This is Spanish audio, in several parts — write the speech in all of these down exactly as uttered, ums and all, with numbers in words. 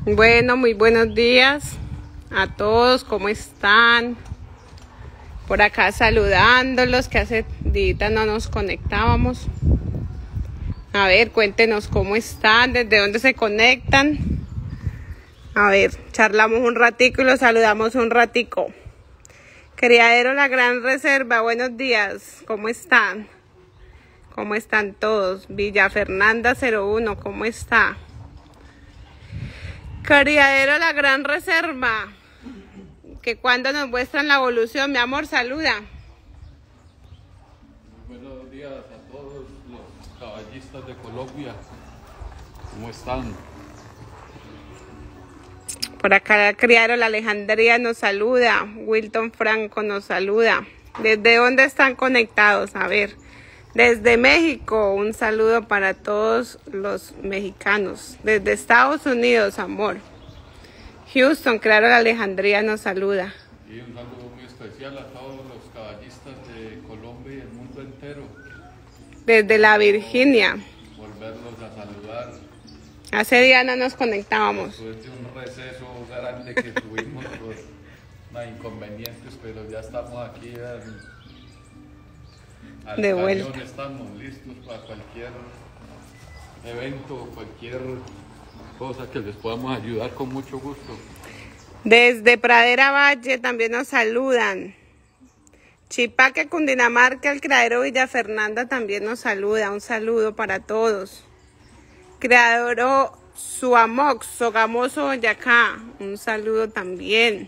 Bueno, muy buenos días a todos, ¿cómo están? Por acá saludándolos, que hace días no nos conectábamos. A ver, cuéntenos cómo están, desde dónde se conectan. A ver, charlamos un ratico y los saludamos un ratico. Criadero La Gran Reserva, buenos días, ¿cómo están? ¿Cómo están todos? Villa Fernanda cero uno, ¿cómo está? Criadero La Gran Reserva, que cuando nos muestran la evolución, mi amor, saluda. Muy buenos días a todos los caballistas de Colombia, ¿cómo están? Por acá Criadero La Alejandría nos saluda, Wilton Franco nos saluda. ¿Desde dónde están conectados? A ver, desde México, un saludo para todos los mexicanos. Desde Estados Unidos, amor. Houston, Criadero La Alejandría nos saluda. Y un saludo muy especial a todos los caballistas de Colombia y el mundo entero. Desde la Virginia. Volverlos a saludar. Hace días no nos conectábamos. Después de un receso grande que tuvimos por no, inconvenientes, pero ya estamos aquí al, al de cañón, vuelta. estamos listos para cualquier evento, cualquier cosa que les podamos ayudar con mucho gusto. Desde Pradera Valle también nos saludan. Chipaque, Cundinamarca, el Criadero Villa Fernanda también nos saluda. Un saludo para todos. Criadero Suamox, Sogamoso, Boyacá, un saludo también.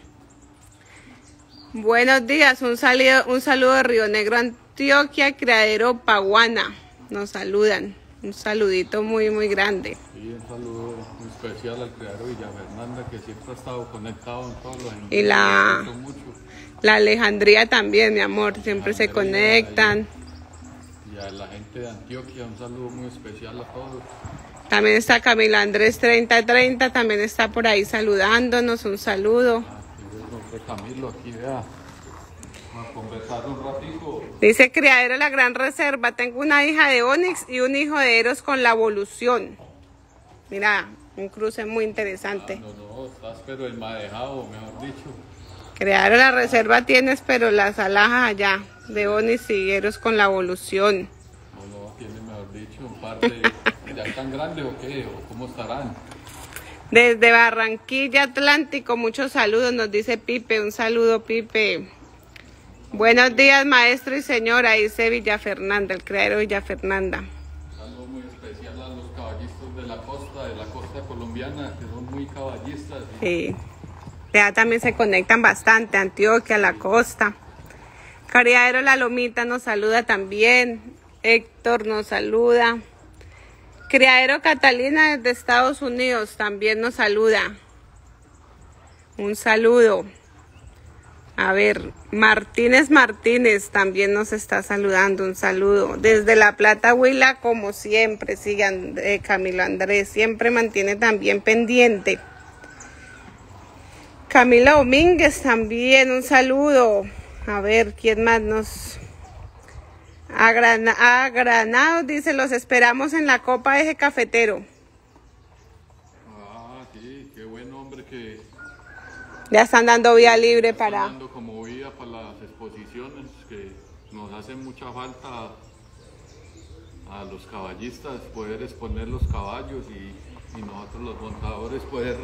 Buenos días, un saludo, un saludo de Río Negro, Antioquia, Criadero Paguana, nos saludan. Un saludito muy, muy grande. Y un saludo muy especial al Criadero Villa Fernanda, que siempre ha estado conectado en todos los envíos. Y la, la Alejandría también, mi amor, siempre se conectan. Y a la gente de Antioquia, un saludo muy especial a todos. También está Camilo Andrés treinta treinta, también está por ahí saludándonos, un saludo. Aquí Camilo, aquí vea, vamos a conversar un ratito. Dice Criadero La Gran Reserva, tengo una hija de Onix y un hijo de Eros con la evolución. Mira, un cruce muy interesante. Ah, no, no, estás pero el madejado, mejor dicho. Criadero La Reserva tienes, pero las alhajas allá, de Onix y Eros con la evolución. No, no, tiene mejor dicho un par de... ¿Ya están grandes o qué? ¿O cómo estarán? Desde Barranquilla, Atlántico, muchos saludos, nos dice Pipe. Un saludo, Pipe. Buenos días, maestro y señora, dice Villa Fernanda, el Criadero Villa Fernanda. Un saludo muy especial a los caballistas de la costa, de la costa colombiana, que son muy caballistas. Sí, ya también se conectan bastante, Antioquia, la costa. Criadero La Lomita nos saluda también. Héctor nos saluda. Criadero Catalina desde Estados Unidos también nos saluda. Un saludo. A ver, Martínez Martínez también nos está saludando. Un saludo. Desde La Plata, Huila, como siempre, sigan eh, Camilo Andrés. Siempre mantiene también pendiente. Camila Domínguez también, un saludo. A ver, ¿quién más nos... A, Gran... a Granados dice, los esperamos en la Copa Eje Cafetero. Ah, sí, qué buen hombre que... Ya están dando vía libre para... Están dando como vía para las exposiciones, que nos hace mucha falta a, a los caballistas poder exponer los caballos y, y nosotros los montadores poder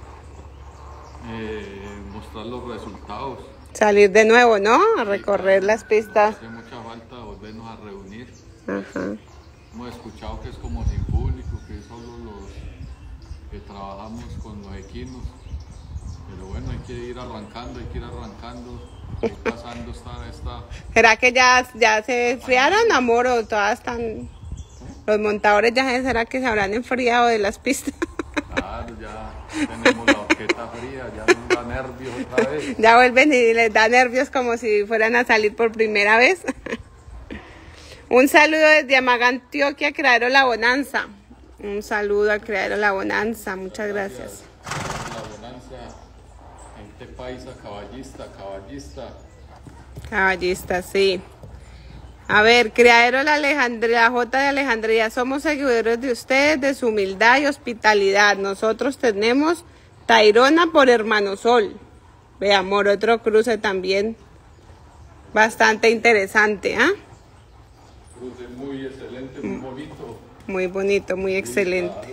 eh, mostrar los resultados. Salir de nuevo, ¿no? A recorrer las pistas. Hace mucha falta volvernos a reunir. Ajá. Hemos escuchado que es como sin público, que es solo los que trabajamos con los equinos. Pero bueno, hay que ir arrancando, hay que ir arrancando, ir pasando esta... esta... ¿Será que ya, ya se enfriaron, amor, o todas están... Los montadores ya, ¿será que se habrán enfriado de las pistas? Claro, ya tenemos la horqueta fría, ya nos da nervios otra vez. Ya vuelven y les da nervios como si fueran a salir por primera vez. Un saludo desde Amaga, Antioquia, Criadero La Bonanza. Un saludo al Criadero La Bonanza, muchas gracias. La Bonanza, gente paisa, caballista, caballista. Caballista, sí. A ver, Criadero La Alejandría, la J de Alejandría, somos seguidores de ustedes, de su humildad y hospitalidad. Nosotros tenemos Tayrona por Hermano Sol. Ve, amor, otro cruce también bastante interesante, ¿ah? ¿eh? Cruce muy excelente, muy bonito. Muy bonito, muy excelente.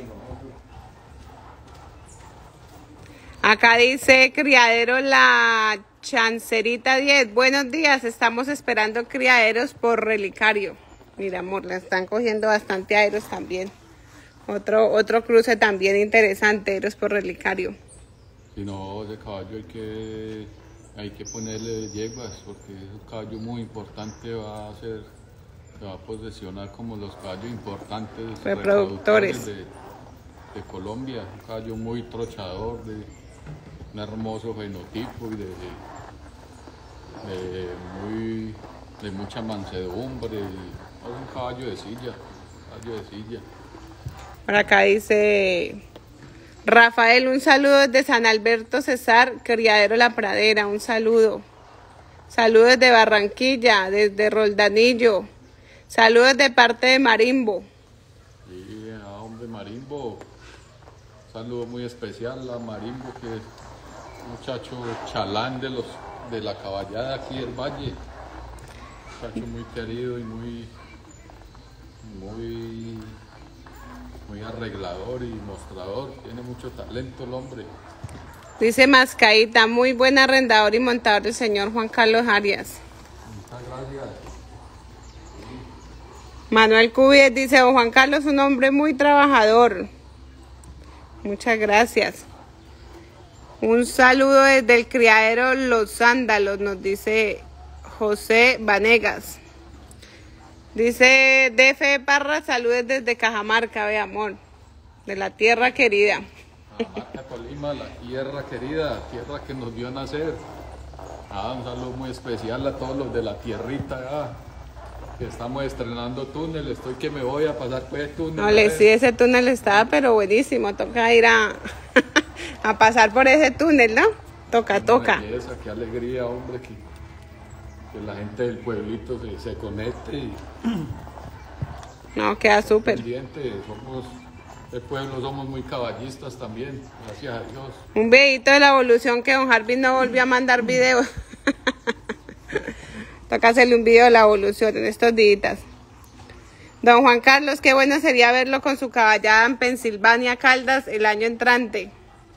Acá dice Criadero La Chancerita diez. Buenos días, estamos esperando criaderos por relicario. Mira, amor, la están cogiendo bastante aeros también. Otro, otro cruce también interesante, aeros por relicario. Si no, ese caballo hay que, hay que ponerle yeguas, porque es un caballo muy importante, va a ser, se va a posesionar como los caballos importantes reproductores, reproductores de, de Colombia. Un caballo muy trochador, de un hermoso fenotipo y de, de, de, muy, de mucha mansedumbre. Es un caballo de silla, un caballo de silla. Por acá dice Rafael, un saludo desde San Alberto Cesar, Criadero La Pradera, un saludo. Saludos desde Barranquilla, desde Roldanillo. Saludos de parte de Marimbo. Sí, a hombre Marimbo. Un saludo muy especial a Marimbo, que es un muchacho chalán de, los, de la caballada aquí del valle. Un muchacho muy querido y muy, muy, muy arreglador y mostrador. Tiene mucho talento el hombre. Dice Mascaíta, muy buen arrendador y montador del señor Juan Carlos Arias. Muchas gracias. Manuel Cubies dice, don Juan Carlos, un hombre muy trabajador. Muchas gracias. Un saludo desde el criadero Los Sándalos, nos dice José Vanegas. Dice D F Parra, saludos desde Cajamarca, ve amor, de la tierra querida. Cajamarca, Colima, la tierra querida, tierra que nos vio nacer. Ah, un saludo muy especial a todos los de la tierrita, ah, que estamos estrenando túnel. Estoy que me voy a pasar por el túnel. No, le sí, ese túnel estaba pero buenísimo, toca ir a, a pasar por ese túnel, ¿no? Toca, Qué toca. Belleza, qué alegría, hombre, que, que la gente del pueblito se, se conecte y no, queda súper. pendiente. Somos, el pueblo somos muy caballistas también, gracias a Dios. Un videito de la evolución que don Harvey no volvió a mandar videos. Toca hacerle un video de la evolución en estos días. Don Juan Carlos, qué bueno sería verlo con su caballada en Pensilvania Caldas el año entrante.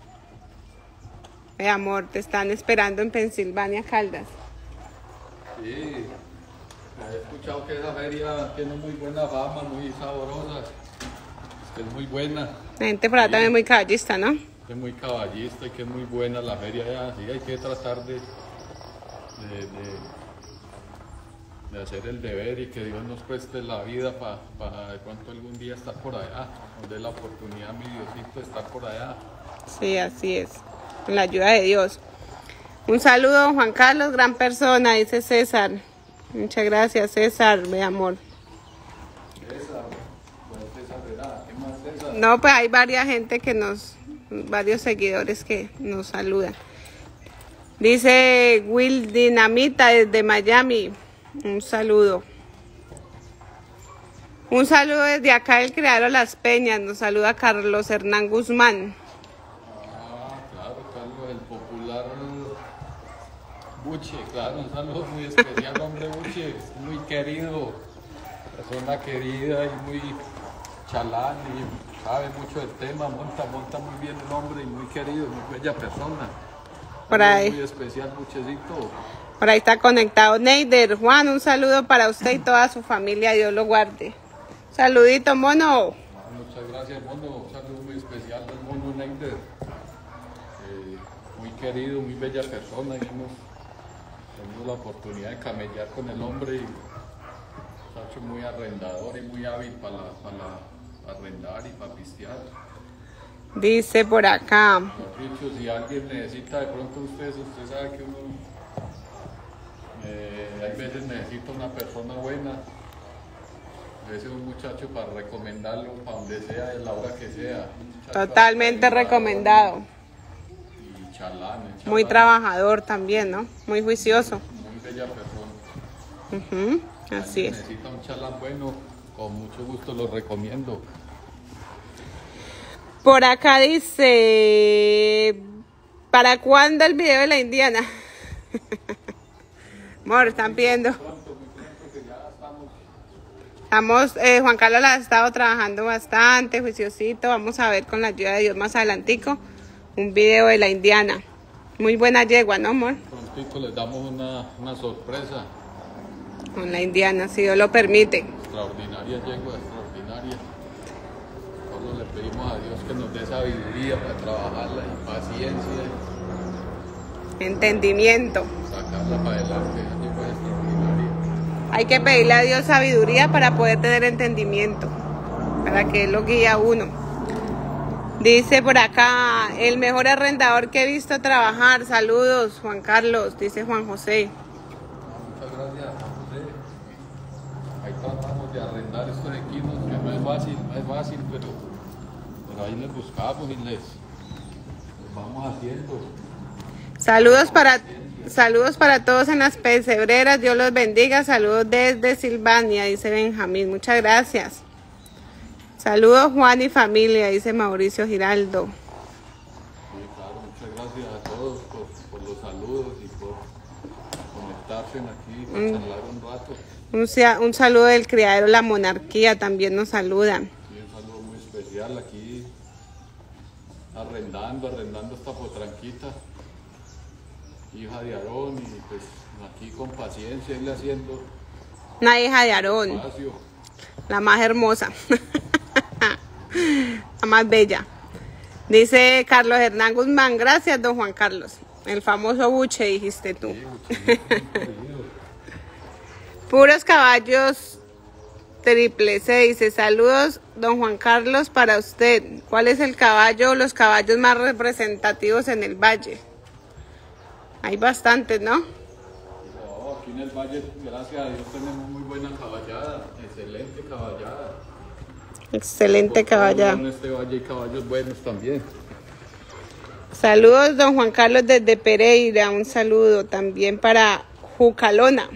Eh, amor, te están esperando en Pensilvania Caldas. Sí, he escuchado que esa feria tiene muy buena fama, muy sabrosa, es que es muy buena. La gente por allá Sí, también es muy caballista, ¿no? es muy caballista y que es muy buena la feria ya. Sí, hay que tratar de, de, de, de hacer el deber y que Dios nos preste la vida para pa, de pronto algún día estar por allá, nos dé la oportunidad, mi Diosito, de estar por allá. Sí, así es, con la ayuda de Dios. Un saludo, don Juan Carlos, gran persona, dice César. Muchas gracias, César, mi amor. César, pues César, ¿verdad? ¿Qué más, César? No, pues hay varias gente que nos, varios seguidores que nos saludan. Dice Will Dinamita desde Miami. Un saludo. Un saludo desde acá del Criadero Las Peñas. Nos saluda Carlos Hernán Guzmán. Ah, claro, Carlos, el popular Buche, claro, un saludo muy especial, hombre Buche, muy querido, persona querida y muy chalán y sabe mucho del tema, monta, monta muy bien el hombre y muy querido, muy bella persona. Por ahí. Muy especial, Buchecito. Por ahí está conectado Neider. Juan, un saludo para usted y toda su familia, Dios lo guarde. Saludito, mono. Ah, muchas gracias, mono, un saludo muy especial del mono Neider. Eh, muy querido, muy bella persona y hemos tenido la oportunidad de camellar con el hombre y muchacho muy arrendador y muy hábil para, para arrendar y para pistear. Dice por acá. Dicho, si alguien necesita de pronto ustedes, usted sabe que uno eh, hay veces necesita una persona buena, a veces un muchacho para recomendarlo para donde sea, a la hora que sea. Totalmente recomendado. Y chalán, chalán, Muy trabajador también, ¿no? Muy juicioso. muy bella persona. Uh-huh, así es. Necesita un chalán bueno, con mucho gusto lo recomiendo. Por acá dice ¿Para cuándo el video de la indiana? Amor, están viendo. Estamos, eh, Juan Carlos la ha estado trabajando bastante, juiciosito. Vamos a ver con la ayuda de Dios más adelantico un video de la indiana. Muy buena yegua, ¿no, amor? Prontito les damos una, una sorpresa. Con la indiana, si Dios lo permite. Extraordinaria yegua, extraordinaria. Solo le pedimos a Dios que nos dé sabiduría para trabajarla y paciencia. Entendimiento. Sacarla para adelante, esa yegua es extraordinaria. Hay que pedirle a Dios sabiduría para poder tener entendimiento, para que Él lo guíe a uno. Dice por acá, el mejor arrendador que he visto trabajar. Saludos, Juan Carlos, dice Juan José. Muchas gracias, Juan José. Ahí tratamos de arrendar estos equinos, que no es fácil, no es fácil, pero, pero ahí les buscamos y les, les vamos haciendo. Saludos para... Saludos para todos en las pesebreras, Dios los bendiga. Saludos desde Silvania, dice Benjamín, muchas gracias. Saludos Juan y familia, dice Mauricio Giraldo. Sí, claro, muchas gracias a todos por, por los saludos y por conectarse aquí, por mm. charlar un rato. Un, un saludo del criadero La Monarquía, también nos saludan. Sí, un saludo muy especial aquí, arrendando, arrendando esta potranquita. Hija de Aarón, y pues aquí con paciencia irle haciendo una hija de Aarón, espacio. La más hermosa, la más bella. Dice Carlos Hernán Guzmán, gracias don Juan Carlos, el famoso buche dijiste tú. Sí, puros caballos triple C, dice saludos don Juan Carlos para usted. ¿Cuál es el caballo o los caballos más representativos en el valle? Hay bastantes, ¿no? No, aquí en el valle, gracias a Dios, tenemos muy buena caballada, excelente caballada. Excelente caballada. En este valle hay caballos buenos también. Saludos, don Juan Carlos desde Pereira, un saludo también para Jucalona.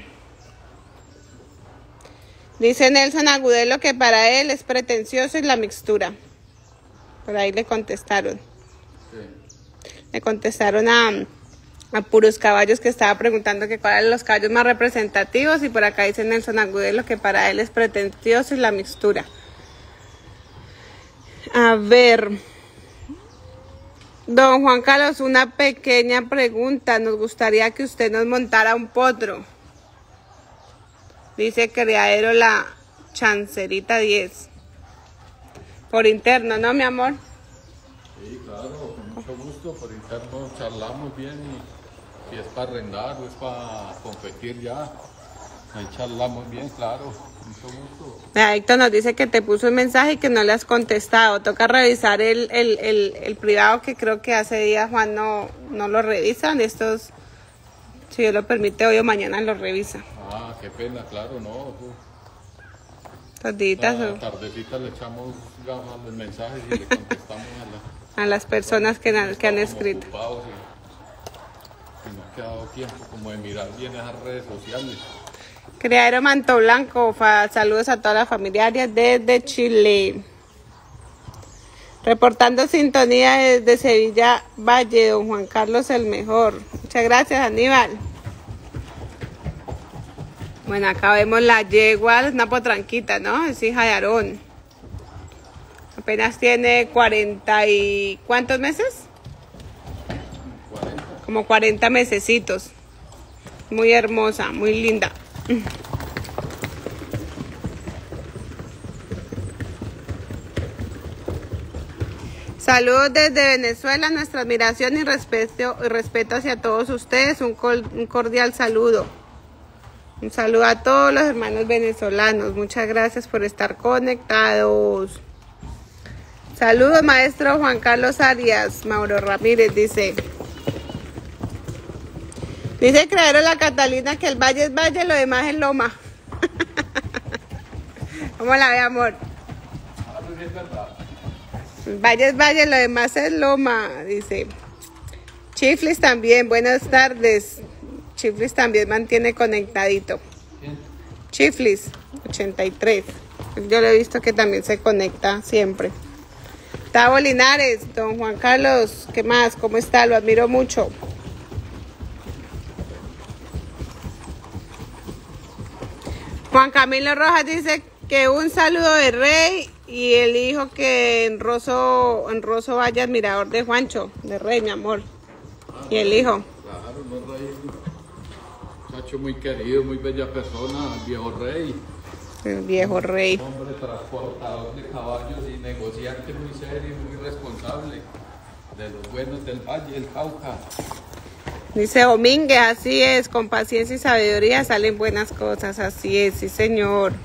Dice Nelson Agudelo que para él es pretencioso y la mixtura. Por ahí le contestaron. Sí. Le contestaron a... a puros caballos, que estaba preguntando que cuáles eran los caballos más representativos, y por acá dice Nelson Agudelo que para él es pretencioso y la mixtura. A ver, don Juan Carlos, una pequeña pregunta, nos gustaría que usted nos montara un potro. Dice criadero La Chancerita diez. Por interno, ¿no, mi amor? Sí, claro, con mucho gusto, por interno charlamos bien y si es para arrendar o es para competir ya, ahí charlamos bien, claro, mucho gusto. Héctor nos dice que te puso un mensaje y que no le has contestado, toca revisar el, el, el, el privado, que creo que hace días Juan no, no lo revisan, estos, si Dios lo permite, hoy o mañana lo revisa. Ah, qué pena, claro, no. Toditas, la tardecita le echamos ganas a los mensajes y le contestamos a, la, a las personas que, na, que han escrito. Y no ha quedado tiempo como de mirar bien esas redes sociales. Criadero Manto Blanco, fa, saludos a todas las familiares desde Chile. Reportando sintonía desde Sevilla Valle, don Juan Carlos el mejor. Muchas gracias, Aníbal. Bueno, acá vemos la yegua, es una potranquita, ¿no? Es hija de Aarón. Apenas tiene cuarenta y... ¿cuántos meses? Como cuarenta mesecitos. Muy hermosa, muy linda. Saludos desde Venezuela, nuestra admiración y respeto, y respeto hacia todos ustedes. Un, col, un cordial saludo. Un saludo a todos los hermanos venezolanos. Muchas gracias por estar conectados. Saludos, maestro Juan Carlos Arias. Mauro Ramírez dice... Dice Criadero La Catalina que el valle es valle, lo demás es loma. ¿Cómo la ve, amor? El valle es valle, lo demás es loma, dice. Chiflis también, buenas tardes. Chiflis también mantiene conectadito. Chiflis, ochenta y tres. Yo lo he visto que también se conecta siempre. Gustavo Linares, don Juan Carlos, ¿qué más? ¿Cómo está? Lo admiro mucho. Juan Camilo Rojas dice que un saludo de Rey y el hijo que en Rosso, en Rosso vaya admirador de Juancho, de Rey, mi amor. Y el hijo. Claro, no Rey. Muchacho muy querido, muy bella persona, el viejo Rey. El viejo Rey. Hombre transportador de caballos y negociante muy serio, muy responsable. De los buenos del Valle del Cauca. Dice Domínguez, así es, con paciencia y sabiduría salen buenas cosas, así es, sí señor.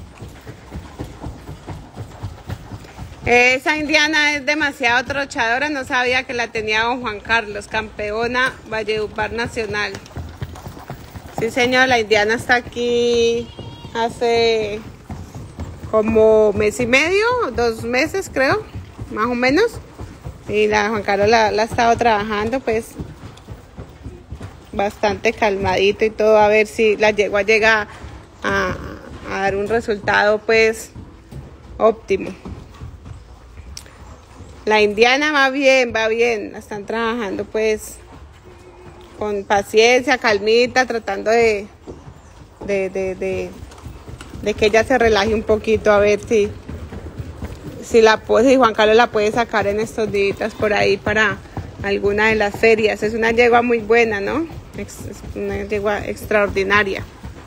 Esa indiana es demasiado trochadora, no sabía que la tenía don Juan Carlos, campeona Valledupar Nacional. Sí señor, la indiana está aquí hace como mes y medio, dos meses creo, más o menos. Y la Juan Carlos la, la ha estado trabajando pues bastante calmadito y todo, a ver si la yegua llega a, a dar un resultado pues óptimo. La indiana va bien, va bien, la están trabajando pues con paciencia, calmita, tratando de de, de, de, de que ella se relaje un poquito, a ver si si la si Juan Carlos la puede sacar en estos días por ahí para alguna de las ferias. Es una yegua muy buena, ¿no? Es una yegua extraordinaria.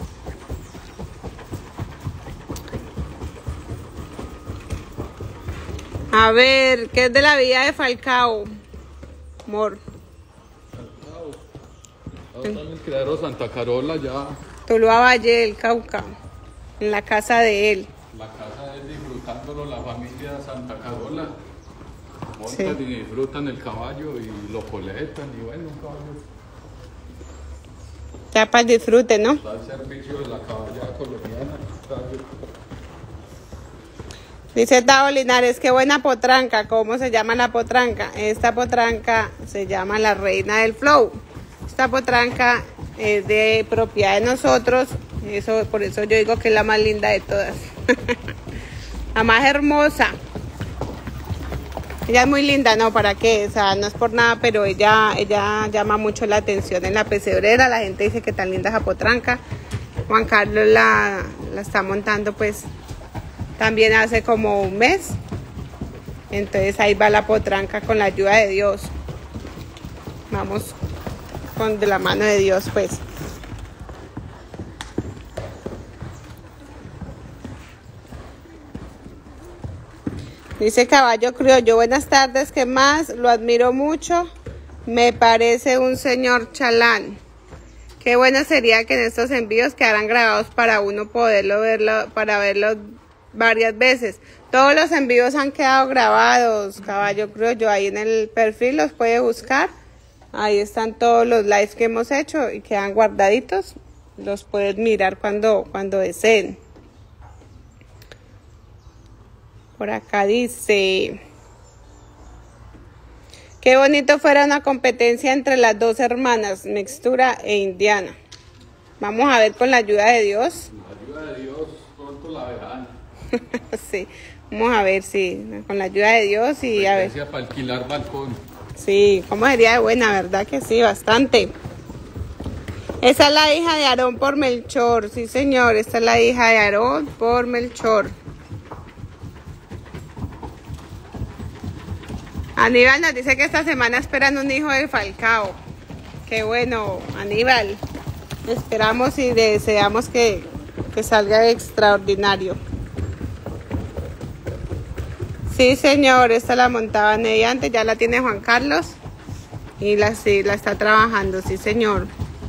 A ver, ¿qué es de la vida de Falcao? Amor. Falcao. Ahora está en el criadero Santa Carola ya. Tuluá Valle del Cauca, en la casa de él. La casa de él disfrutándolo, la familia de Santa Carola. Montan Sí. y disfrutan el caballo y lo coletan y bueno, un caballo Ya para el disfrute, ¿no? da el servicio de la caballada colombiana. Dice Tavo Linares, qué buena potranca. ¿Cómo se llama la potranca? Esta potranca se llama la reina del flow. Esta potranca es de propiedad de nosotros. Eso, por eso yo digo que es la más linda de todas. La más hermosa. Ella es muy linda, ¿no? ¿Para qué? O sea, no es por nada, pero ella, ella llama mucho la atención en la pesebrera. La gente dice que tan linda esa potranca. Juan Carlos la, la está montando pues también hace como un mes. Entonces ahí va la potranca con la ayuda de Dios. Vamos con de la mano de Dios pues. Dice Caballo Criollo, buenas tardes, ¿qué más? Lo admiro mucho, me parece un señor chalán. Qué bueno sería que en estos envíos quedaran grabados para uno poderlo verlo, para verlo varias veces. Todos los envíos han quedado grabados, Caballo Criollo, ahí en el perfil los puede buscar. Ahí están todos los lives que hemos hecho y quedan guardaditos. Los puedes mirar cuando, cuando deseen. Por acá dice, qué bonito fuera una competencia entre las dos hermanas, Mixtura e Indiana. Vamos a ver con la ayuda de Dios. Con la ayuda de Dios, pronto la verán. Sí, vamos a ver si con la ayuda de Dios y a ver. Para alquilar balcón. Sí, cómo sería de buena, ¿verdad que sí? Bastante. Esa es la hija de Aarón por Melchor, sí señor, esta es la hija de Aarón por Melchor. Aníbal nos dice que esta semana esperan un hijo de Falcao. Qué bueno, Aníbal. Esperamos y deseamos que, que salga extraordinario. Sí, señor, esta la montaba mediante, ya la tiene Juan Carlos. Y la, sí, la está trabajando, sí, señor.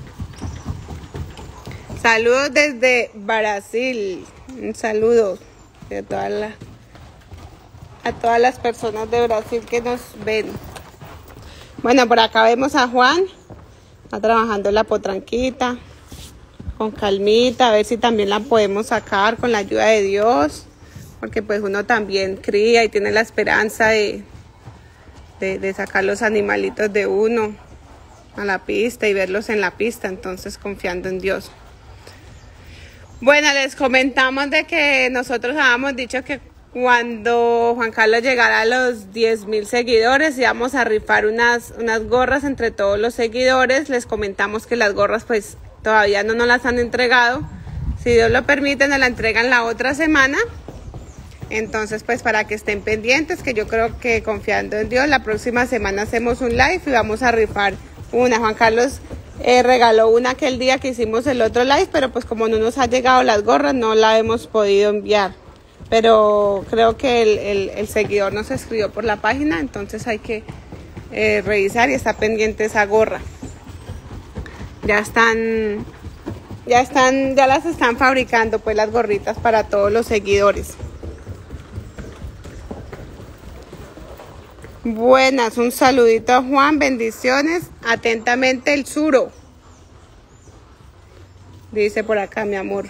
Saludos desde Brasil. Un saludo de todas las... a todas las personas de Brasil que nos ven. Bueno, por acá vemos a Juan, está trabajando la potranquita, con calmita, a ver si también la podemos sacar con la ayuda de Dios, porque pues uno también cría y tiene la esperanza de, de, de sacar los animalitos de uno a la pista y verlos en la pista, entonces confiando en Dios. Bueno, les comentamos de que nosotros habíamos dicho que cuando Juan Carlos llegara a los diez mil seguidores íbamos a rifar unas, unas gorras entre todos los seguidores. Les comentamos que las gorras pues todavía no nos las han entregado. Si Dios lo permite, nos la entregan la otra semana. Entonces pues para que estén pendientes, que yo creo que confiando en Dios, la próxima semana hacemos un live y vamos a rifar una. Juan Carlos eh, regaló una aquel día que hicimos el otro live, pero pues como no nos ha llegado las gorras, no la hemos podido enviar. Pero creo que el, el, el seguidor nos escribió por la página, entonces hay que eh, revisar y está pendiente esa gorra. Ya están, ya están, ya las están fabricando pues las gorritas para todos los seguidores. Buenas, un saludito a Juan, bendiciones, atentamente el Suro. Dice por acá mi amor.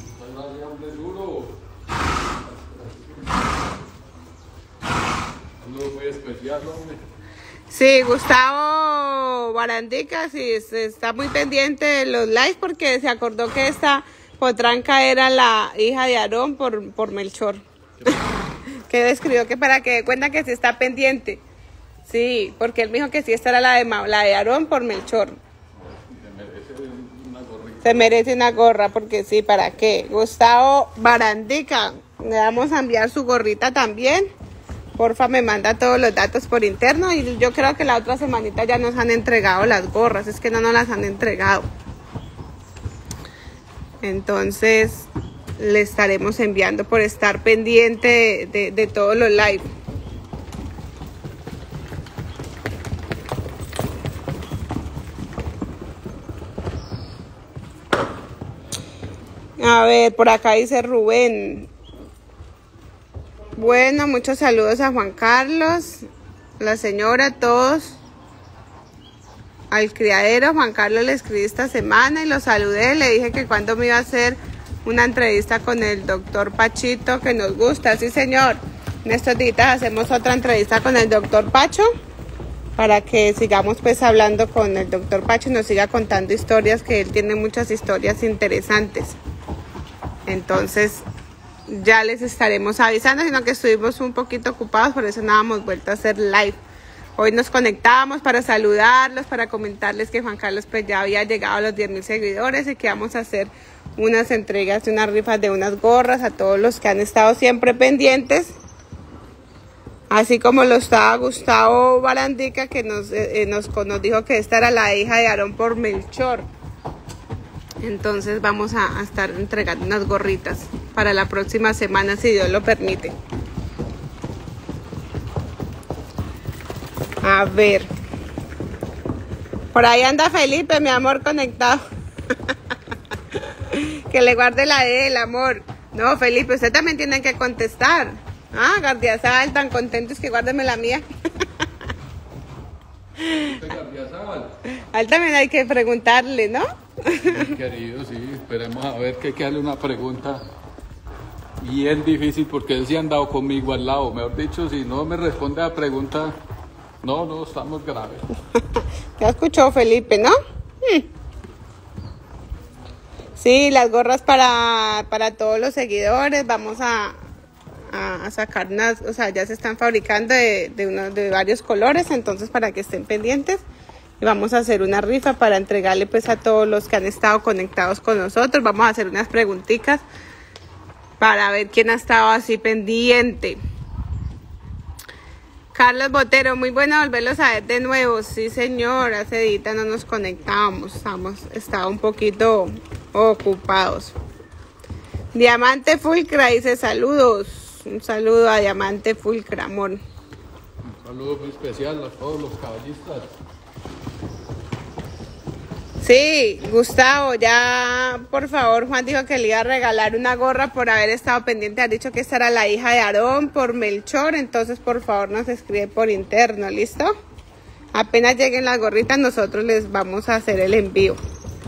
Muy especial, hombre. Sí, Gustavo Barandica, sí, está muy pendiente de los likes porque se acordó que esta potranca era la hija de Aarón por, por Melchor. Que le escribió que para que dé cuenta que sí está pendiente. Sí, porque él me dijo que sí, esta era la de, la de Aarón por Melchor. Se merece una gorrita. Se merece una gorra porque sí, ¿para qué? Gustavo Barandica, le vamos a enviar su gorrita también. Porfa, me manda todos los datos por interno y yo creo que la otra semanita ya nos han entregado las gorras, es que no nos las han entregado. Entonces, le estaremos enviando por estar pendiente de, de, de todos los live. A ver, por acá dice Rubén. Bueno, muchos saludos a Juan Carlos, la señora, todos. Al criadero, Juan Carlos le escribí esta semana y lo saludé. Le dije que cuando me iba a hacer una entrevista con el doctor Pachito, que nos gusta. Sí, señor. En estos días hacemos otra entrevista con el doctor Pacho para que sigamos pues hablando con el doctor Pacho y nos siga contando historias, que él tiene muchas historias interesantes. Entonces ya les estaremos avisando, sino que estuvimos un poquito ocupados, por eso no hemos vuelto a hacer live. Hoy nos conectábamos para saludarlos, para comentarles que Juan Carlos pues ya había llegado a los diez mil seguidores y que vamos a hacer unas entregas de unas rifas de unas gorras a todos los que han estado siempre pendientes. Así como lo estaba Gustavo Barandica, que nos, eh, nos, nos dijo que esta era la hija de Aarón por Melchor. Entonces vamos a, a estar entregando unas gorritas para la próxima semana, si Dios lo permite. A ver. Por ahí anda Felipe, mi amor, conectado. Que le guarde la de él, amor. No, Felipe, usted también tiene que contestar. Ah, Gardiazabal, tan contentos que guárdeme la mía. A él también hay que preguntarle, ¿no? Mi querido, sí, esperemos a ver que quede una pregunta bien difícil porque él sí ha andado conmigo al lado. Mejor dicho, si no me responde a la pregunta, no, no, estamos graves. Ya escuchó Felipe, ¿no? Hmm. Sí, las gorras para, para todos los seguidores. Vamos a, a, a sacar unas, o sea, ya se están fabricando de, de, unos, de varios colores, entonces para que estén pendientes. Y vamos a hacer una rifa para entregarle pues a todos los que han estado conectados con nosotros. Vamos a hacer unas preguntitas para ver quién ha estado así pendiente. Carlos Botero, muy bueno volverlos a ver de nuevo. Sí, señor, hace día no nos conectábamos, estamos, estaba un poquito ocupados. Diamante Fulcra dice saludos. Un saludo a Diamante Fulcra, amor. Un saludo muy especial a todos los caballistas. Sí, Gustavo, ya por favor, Juan dijo que le iba a regalar una gorra por haber estado pendiente. Ha dicho que esta era la hija de Aarón por Melchor, entonces por favor nos escribe por interno, ¿listo? Apenas lleguen las gorritas, nosotros les vamos a hacer el envío.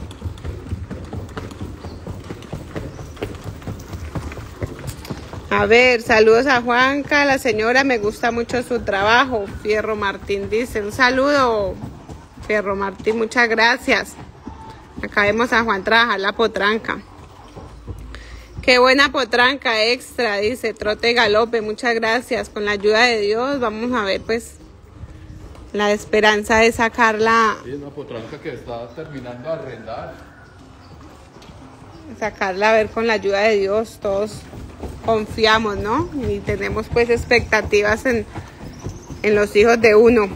A ver, saludos a Juanca, la señora, me gusta mucho su trabajo. Fierro Martín dice, un saludo, Fierro Martín, muchas gracias. Acá vemos a Juan trabajar la potranca. Qué buena potranca extra, dice Trote Galope, muchas gracias. Con la ayuda de Dios vamos a ver pues la esperanza de sacarla. Sí, una potranca que está terminando de arrendar. Sacarla a ver con la ayuda de Dios, todos confiamos, ¿no? Y tenemos pues expectativas en, en los hijos de uno.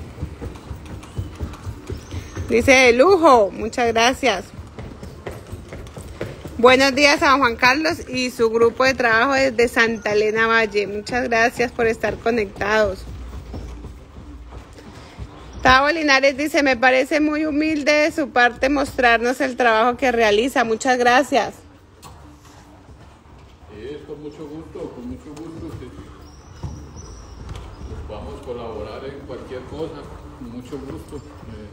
Dice de lujo, muchas gracias. Buenos días a Juan Carlos y su grupo de trabajo desde Santa Elena Valle. Muchas gracias por estar conectados. Tavo Linares dice, me parece muy humilde de su parte mostrarnos el trabajo que realiza. Muchas gracias. Sí, es con mucho gusto, con mucho gusto. Sí. Pues vamos a colaborar en cualquier cosa, con mucho gusto. Eh,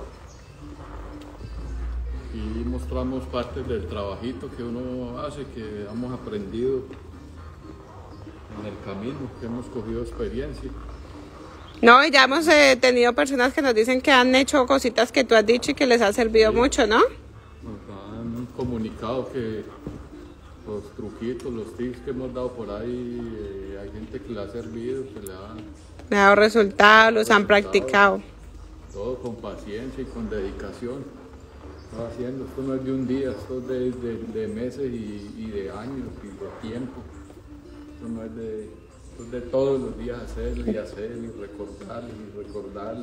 y mostramos partes del trabajito que uno hace, que hemos aprendido en el camino, que hemos cogido experiencia. No, y ya hemos eh, tenido personas que nos dicen que han hecho cositas que tú has dicho y que les ha servido Sí. mucho, ¿no? Nos han comunicado que los truquitos, los tips que hemos dado por ahí, eh, hay gente que le ha servido, que le ha... Le ha dado resultados, los han Resultados. practicado. Todo con paciencia y con dedicación. Está haciendo, esto no es de un día, esto es de, de, de meses y, y de años y de tiempo. Esto no es de, esto es de todos los días hacerlo y hacerlo y recordarle y recordarle.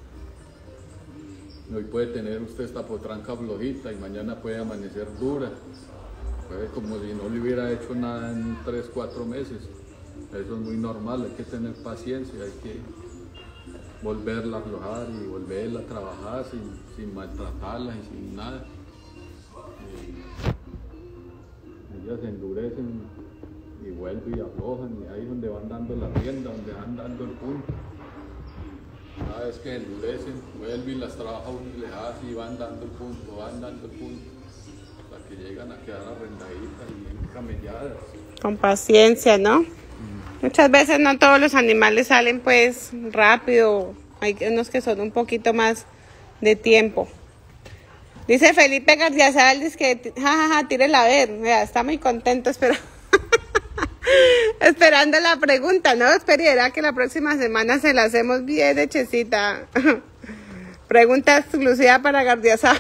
Hoy puede tener usted esta potranca flojita y mañana puede amanecer dura. Puede como si no le hubiera hecho nada en tres, cuatro meses. Eso es muy normal, hay que tener paciencia, hay que volverla a aflojar y volverla a trabajar sin, sin maltratarla y sin nada. Y ellas se endurecen y vuelven y aflojan, y ahí es donde van dando la rienda, donde van dando el punto. Cada vez que endurecen, vuelven y las trabaja uno y les hace y van dando el punto, van dando el punto, hasta que llegan a quedar arrendaditas y bien camelladas. Con paciencia, ¿no? Mm. Muchas veces no todos los animales salen pues rápido, hay unos que son un poquito más de tiempo. Dice Felipe García Saldis que jajaja, tírela a ver, mira, está muy contento, espero. Esperando la pregunta, ¿no? Espera que la próxima semana se la hacemos bien hechecita. Pregunta exclusiva para Gardiazabal.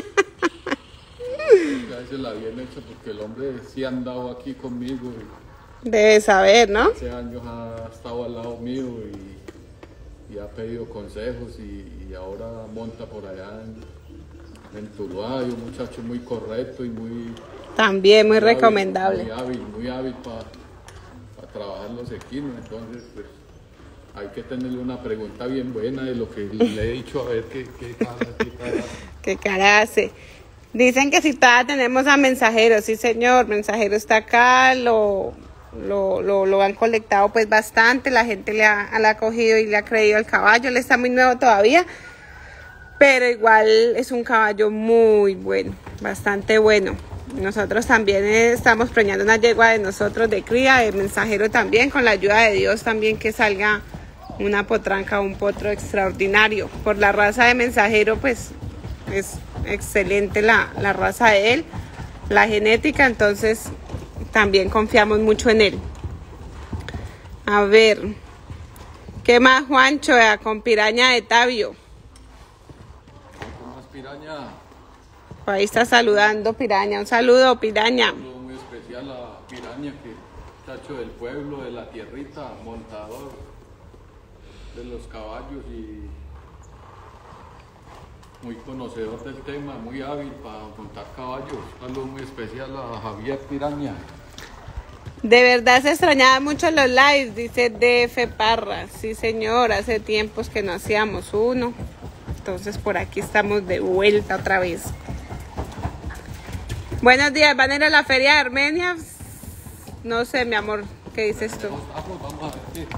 Ya se la bien hecha porque el hombre sí ha andado aquí conmigo. Debe saber, ¿no? Hace años ha estado al lado mío y, y ha pedido consejos y, y ahora monta por allá en, en Tuluá. Y un muchacho muy correcto y muy... También muy, muy recomendable. Hábil, muy hábil, muy hábil para pa trabajar los equinos. Entonces, pues, hay que tenerle una pregunta bien buena de lo que le he dicho, a ver qué, qué cara, qué cara. Qué cara hace. Dicen que si todavía tenemos a Mensajero, sí señor, Mensajero está acá, lo, lo, lo, lo han colectado pues bastante, la gente le ha, le ha cogido y le ha creído al caballo, él está muy nuevo todavía, pero igual es un caballo muy bueno, bastante bueno. Nosotros también estamos preñando una yegua de nosotros de cría, de Mensajero también, con la ayuda de Dios también que salga una potranca o un potro extraordinario. Por la raza de Mensajero pues es excelente la, la raza de él, la genética, entonces también confiamos mucho en él. A ver, ¿qué más, Juancho? Eh, con Piraña de Tabio. ¿Qué más, Piraña? Ahí está saludando Piraña, un saludo Piraña. Un saludo muy especial a Piraña, que muchacho del pueblo, de la tierrita, montador de los caballos y muy conocedor del tema, muy hábil para montar caballos. Un saludo muy especial a Javier Piraña. De verdad se extrañaban mucho los lives, dice D F Parra. Sí señor, hace tiempos que no hacíamos uno. Entonces por aquí estamos de vuelta otra vez. Buenos días, ¿van a ir a la feria de Armenia? No sé, mi amor, ¿qué dices tú? Vamos, vamos a ver qué.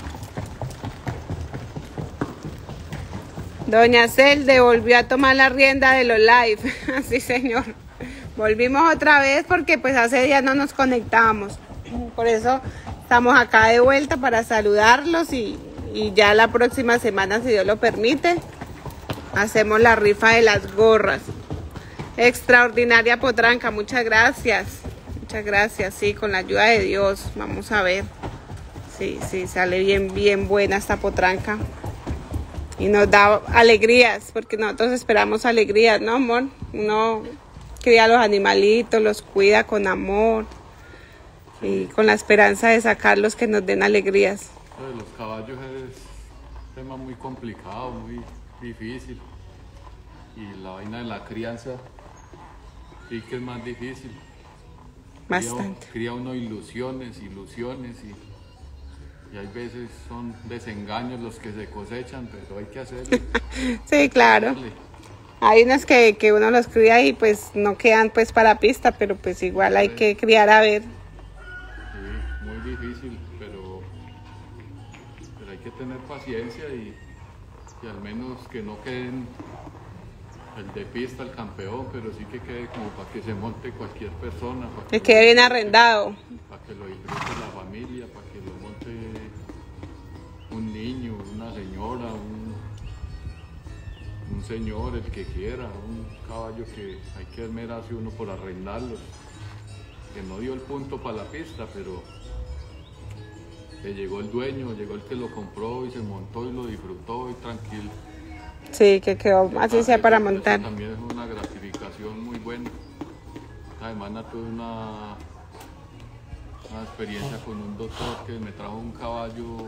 Doña Celde volvió a tomar la rienda de los live. Sí, señor. Volvimos otra vez porque pues hace días no nos conectábamos. Por eso estamos acá de vuelta para saludarlos y, y ya la próxima semana, si Dios lo permite, hacemos la rifa de las gorras. Extraordinaria potranca, muchas gracias. Muchas gracias, sí, con la ayuda de Dios, vamos a ver. Sí, sí, sale bien, bien buena esta potranca. Y nos da alegrías, porque nosotros esperamos alegrías, ¿no, amor? Uno cría a los animalitos, los cuida con amor y con la esperanza de sacarlos que nos den alegrías. Lo de los caballos es un tema muy complicado, muy difícil. Y la vaina de la crianza sí que es más difícil. Bastante. Cría, cría uno ilusiones, ilusiones y, y hay veces son desengaños los que se cosechan, pero hay que hacerle. Sí, claro. Hacerle. Hay unos que, que uno los cría y pues no quedan pues para pista, pero pues igual hay que criar a ver. Sí, muy difícil, pero, pero hay que tener paciencia y, y al menos que no queden el de pista, el campeón, pero sí que quede como para que se monte cualquier persona. Para que, que quede bien arrendado. Para que lo disfrute la familia, para que lo monte un niño, una señora, un, un señor, el que quiera, un caballo que hay que esmerarse uno por arrendarlo. Que no dio el punto para la pista, pero que llegó el dueño, llegó el que lo compró y se montó y lo disfrutó y tranquilo. Sí, que quedó así sea para montar. También es una gratificación muy buena. Esta semana tuve una, una experiencia con un doctor que me trajo un caballo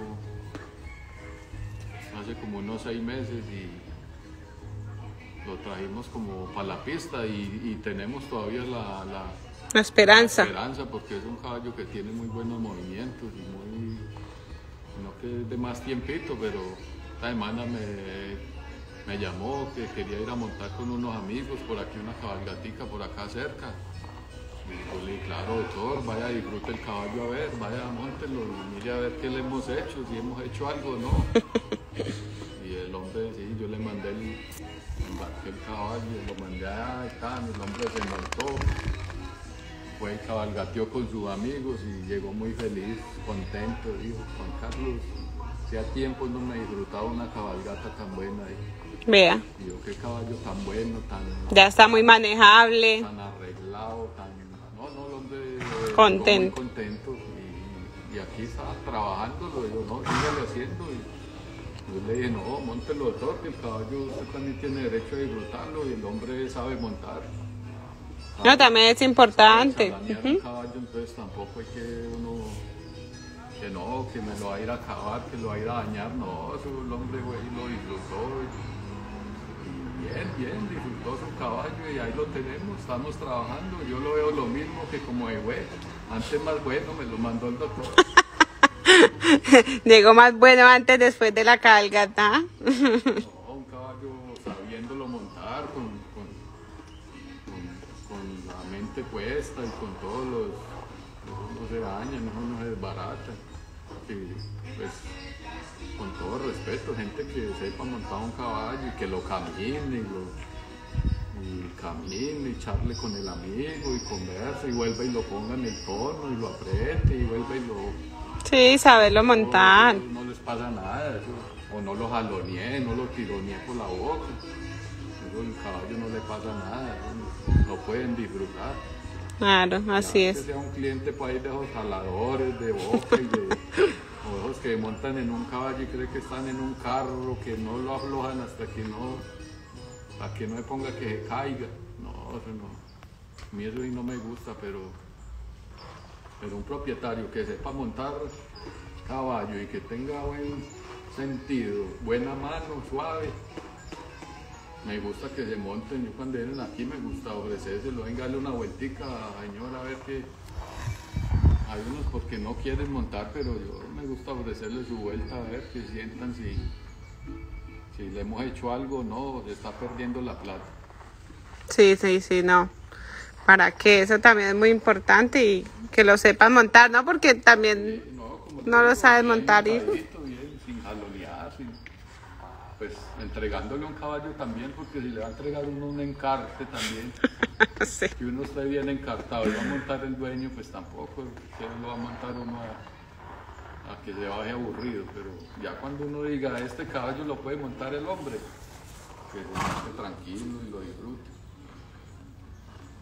hace como unos seis meses y lo trajimos como para la pista y, y tenemos todavía la, la, la esperanza. La esperanza porque es un caballo que tiene muy buenos movimientos y muy, no que es de más tiempito, pero esta semana me Me llamó que quería ir a montar con unos amigos por aquí, una cabalgatica por acá cerca. Y yo le dije, claro, doctor, vaya, disfrute el caballo a ver, vaya, móntelo, mire a ver qué le hemos hecho, si hemos hecho algo, ¿no? Y el hombre, sí, yo le mandé el, embarqué el caballo, lo mandé allá, y el hombre se montó, fue y cabalgateó con sus amigos y llegó muy feliz, contento, dijo, Juan Carlos, hacía tiempo no me disfrutaba una cabalgata tan buena. Y, Vea. Y yo, qué caballo tan bueno, tan... Ya está muy manejable. Tan arreglado, tan... No, no, el hombre... Contento. Muy contento. Y, y aquí estaba trabajando, lo digo, no, sígale haciendo. Y yo le dije, no, móntelo, doctor, que el caballo usted también tiene derecho a disfrutarlo y el hombre sabe montar. ¿Sabe? No, también es importante. Sabe uh-huh. El caballo, entonces tampoco hay que uno... Que no, que me lo va a ir a acabar, que lo va a ir a dañar. No, eso el hombre, güey, lo disfrutó. Y, Bien, bien, disfrutó su caballo y ahí lo tenemos, estamos trabajando. Yo lo veo lo mismo que como de güey, antes más bueno, me lo mandó el doctor. Llegó más bueno antes, después de la cabalgata. No, un caballo sabiéndolo montar, con, con, con, con la mente puesta y con todos los... No se daña, no, no se desbarata. Y, pues, con todo respeto, gente que sepa montar un caballo y que lo camine y, lo, y camine y charle con el amigo y converse y vuelva y lo ponga en el tono y lo apriete y vuelva y lo... Sí, saberlo montar. No, no, no les pasa nada, eso, o no lo jalonee, no lo tironee por la boca, eso el caballo no le pasa nada, no, lo pueden disfrutar. Claro, así es. Que sea un cliente para ir de esos jaladores de boca y de... O esos que montan en un caballo y creen que están en un carro, que no lo aflojan hasta que no, hasta que no me ponga que se caiga. No, eso no. A mí eso no me gusta, pero, pero un propietario que sepa montar caballo y que tenga buen sentido, buena mano, suave. Me gusta que se monten. Yo cuando vienen aquí me gusta ofrecérselo, venga, dale una vueltica, señora, a ver qué. Hay unos porque no quieren montar, pero yo me gusta ofrecerles su vuelta a ver que sientan si, si le hemos hecho algo o no, se está perdiendo la plata. Sí, sí, sí, no. ¿Para qué? Eso también es muy importante y que lo sepan montar, ¿no? Porque también sí, no, no lo sabes montar. Bien, bien, sin jalonear, sin, pues entregándole un caballo también, porque si le va a entregar uno un encarte también. Sí. Si uno esté bien encartado y va a montar el dueño, pues tampoco se lo va a montar uno a, a que se baje aburrido, pero ya cuando uno diga, este caballo lo puede montar el hombre, que se monte tranquilo y lo disfrute.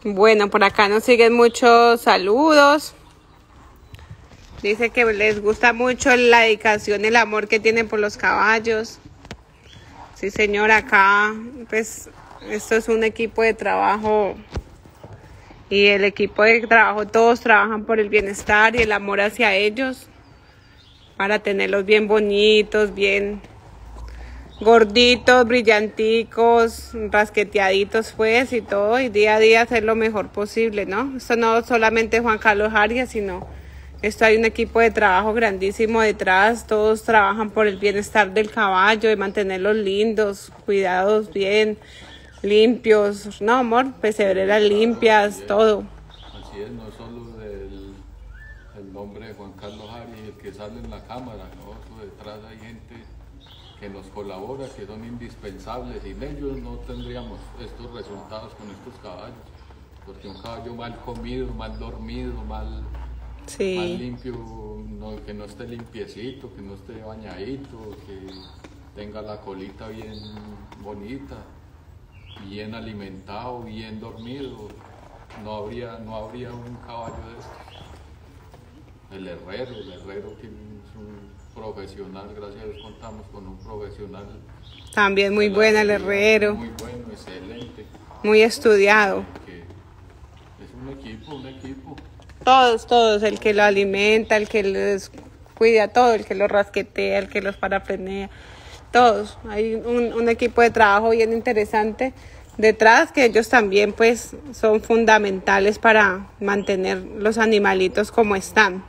Bueno, por acá nos siguen muchos saludos. Dice que les gusta mucho la dedicación, el amor que tienen por los caballos. Sí, señor, acá pues esto es un equipo de trabajo y el equipo de trabajo todos trabajan por el bienestar y el amor hacia ellos para tenerlos bien bonitos, bien gorditos, brillanticos, rasqueteaditos pues y todo, y día a día hacer lo mejor posible, ¿no? Esto no solamente Juan Carlos Arias, sino esto hay un equipo de trabajo grandísimo detrás, todos trabajan por el bienestar del caballo, de mantenerlos lindos, cuidados bien, limpios, ¿no, amor? Pesebreras limpias, Así es, todo. así es, no solo del el nombre de Juan Carlos Arias, el que sale en la cámara, ¿no? Eso detrás hay gente que nos colabora, que son indispensables. Sin ellos no tendríamos estos resultados con estos caballos, porque un caballo mal comido, mal dormido, mal, Sí. mal limpio, no, que no esté limpiecito, que no esté bañadito, que tenga la colita bien bonita, bien alimentado, bien dormido, no habría, no habría un caballo de estos. El herrero, el herrero que es un profesional, gracias a Dios contamos con un profesional. También muy buena el herrero. Muy bueno, excelente. Muy estudiado. Que es un equipo, un equipo. Todos, todos, el que lo alimenta, el que los cuida, todo, el que los rasquetea, el que los parafrenea, todos. Hay un, un equipo de trabajo bien interesante detrás, que ellos también pues son fundamentales para mantener los animalitos como están.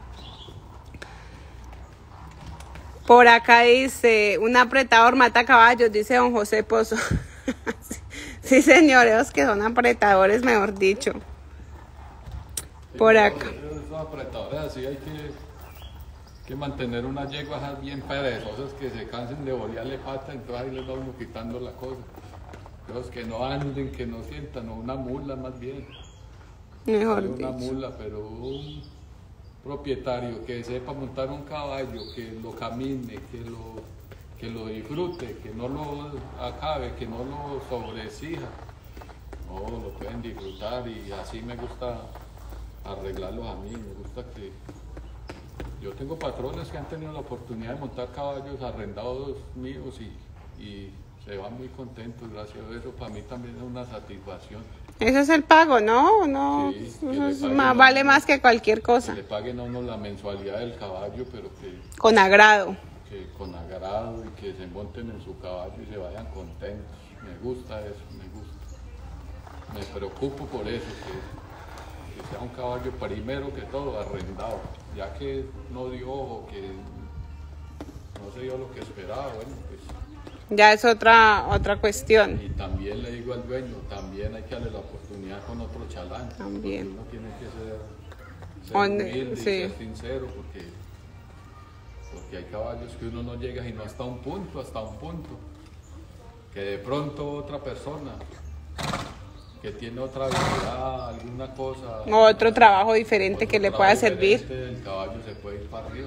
Por acá dice, un apretador mata caballos, dice don José Pozo. Sí, señores, que son apretadores, mejor dicho. Por acá. Esos apretadores así hay que, que mantener unas yeguas bien perezosas que se cansen de bolearle pata, entonces ahí les va uno quitando la cosa. Los que no anden, que no sientan, o una mula más bien. Mejor Una dicho. mula, pero un propietario que sepa montar un caballo, que lo camine, que lo, que lo disfrute, que no lo acabe, que no lo sobreexija. No, lo pueden disfrutar y así me gusta arreglarlos a mí, me gusta que... Yo tengo patrones que han tenido la oportunidad de montar caballos arrendados míos y, y se van muy contentos, gracias a eso. Para mí también es una satisfacción. Ese es el pago, ¿no? No, Sí, eso que le es paguen más, a vale uno, más que cualquier cosa. que le paguen a uno la mensualidad del caballo, pero que, Con agrado. que con agrado y que se monten en su caballo y se vayan contentos. Me gusta eso, me gusta. Me preocupo por eso, que, que sea un caballo primero que todo arrendado, ya que no dio o que no se dio lo que esperaba, bueno, pues... Ya es otra otra cuestión. Y también le digo al dueño, también hay que darle la oportunidad con otro chalán. También. Uno tiene que ser, ser Donde- humilde sí. y ser sincero, porque, porque hay caballos que uno no llega sino hasta un punto, hasta un punto. Que de pronto otra persona que tiene otra habilidad, alguna cosa... Otro trabajo diferente otro que le trabajo pueda servir. diferente, el caballo se puede ir para arriba.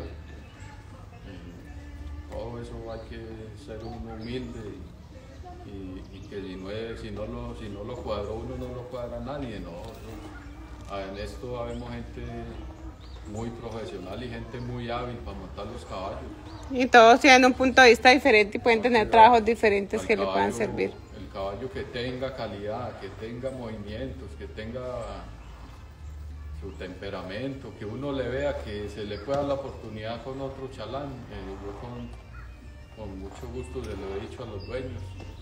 Eh, Todo eso hay que ser uno humilde y, y- y que si no, es- si, no lo, si no lo cuadró uno, no lo cuadra nadie. No. Ah, en esto habemos gente muy profesional y gente muy hábil para montar los caballos. Y todos tienen un punto de vista diferente y pueden tener trabajos diferentes Al que le puedan caballo- servir. El caballo que tenga calidad, que tenga movimientos, que tenga su temperamento, que uno le vea que se le pueda dar la oportunidad con otro chalán. Eh, yo con, con mucho gusto se lo he dicho a los dueños.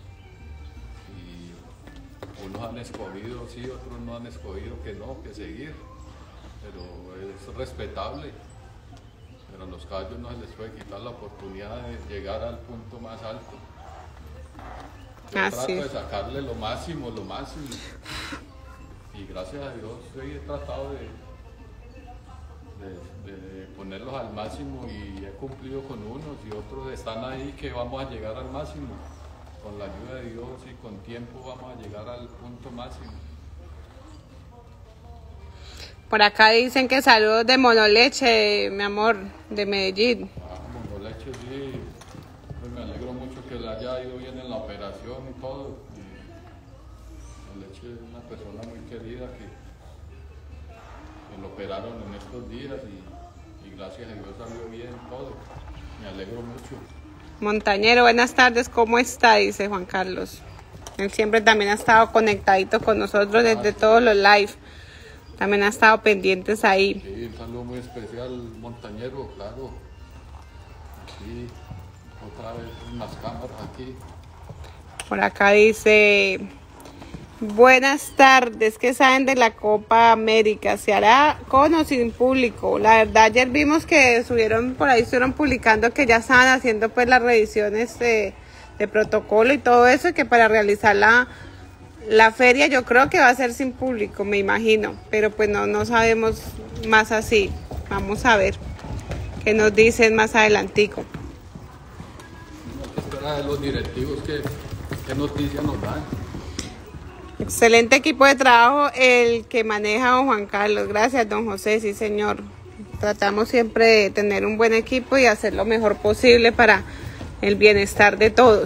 Y unos han escogido sí, otros no han escogido que no, que seguir. Pero es respetable. Pero a los caballos no se les puede quitar la oportunidad de llegar al punto más alto. Yo Así trato de es. sacarle lo máximo, lo máximo. Y gracias a Dios sí, he tratado de, de, de ponerlos al máximo y he cumplido con unos y otros están ahí que vamos a llegar al máximo. Con la ayuda de Dios y con tiempo vamos a llegar al punto máximo. Por acá dicen que saludos de Monoleche, mi amor, de Medellín. Ah, Monoleche sí, pues me alegro mucho que le haya ido bien en la operación y todo. Y el leche es una persona muy querida que, que lo operaron en estos días y, y gracias a Dios salió bien todo. Me alegro mucho. Montañero, buenas tardes, ¿cómo está? Dice Juan Carlos. Él siempre también ha estado conectadito con nosotros desde ah, sí. todos los live. También ha estado pendientes ahí. Sí, un saludo muy especial, Montañero, claro. Aquí, otra vez en las cámaras aquí. Por acá dice, buenas tardes, ¿qué saben de la Copa América? ¿Se hará con o sin público? La verdad, ayer vimos que subieron, por ahí estuvieron publicando que ya estaban haciendo pues las revisiones de, de protocolo y todo eso, y que para realizar la, la feria yo creo que va a ser sin público, me imagino, pero pues no, no sabemos más así. Vamos a ver qué nos dicen más adelantico. No se espera de los directivos que... ¿Qué noticias nos dan? Excelente equipo de trabajo el que maneja don Juan Carlos. Gracias, don José, sí señor. Tratamos siempre de tener un buen equipo y hacer lo mejor posible para el bienestar de todos.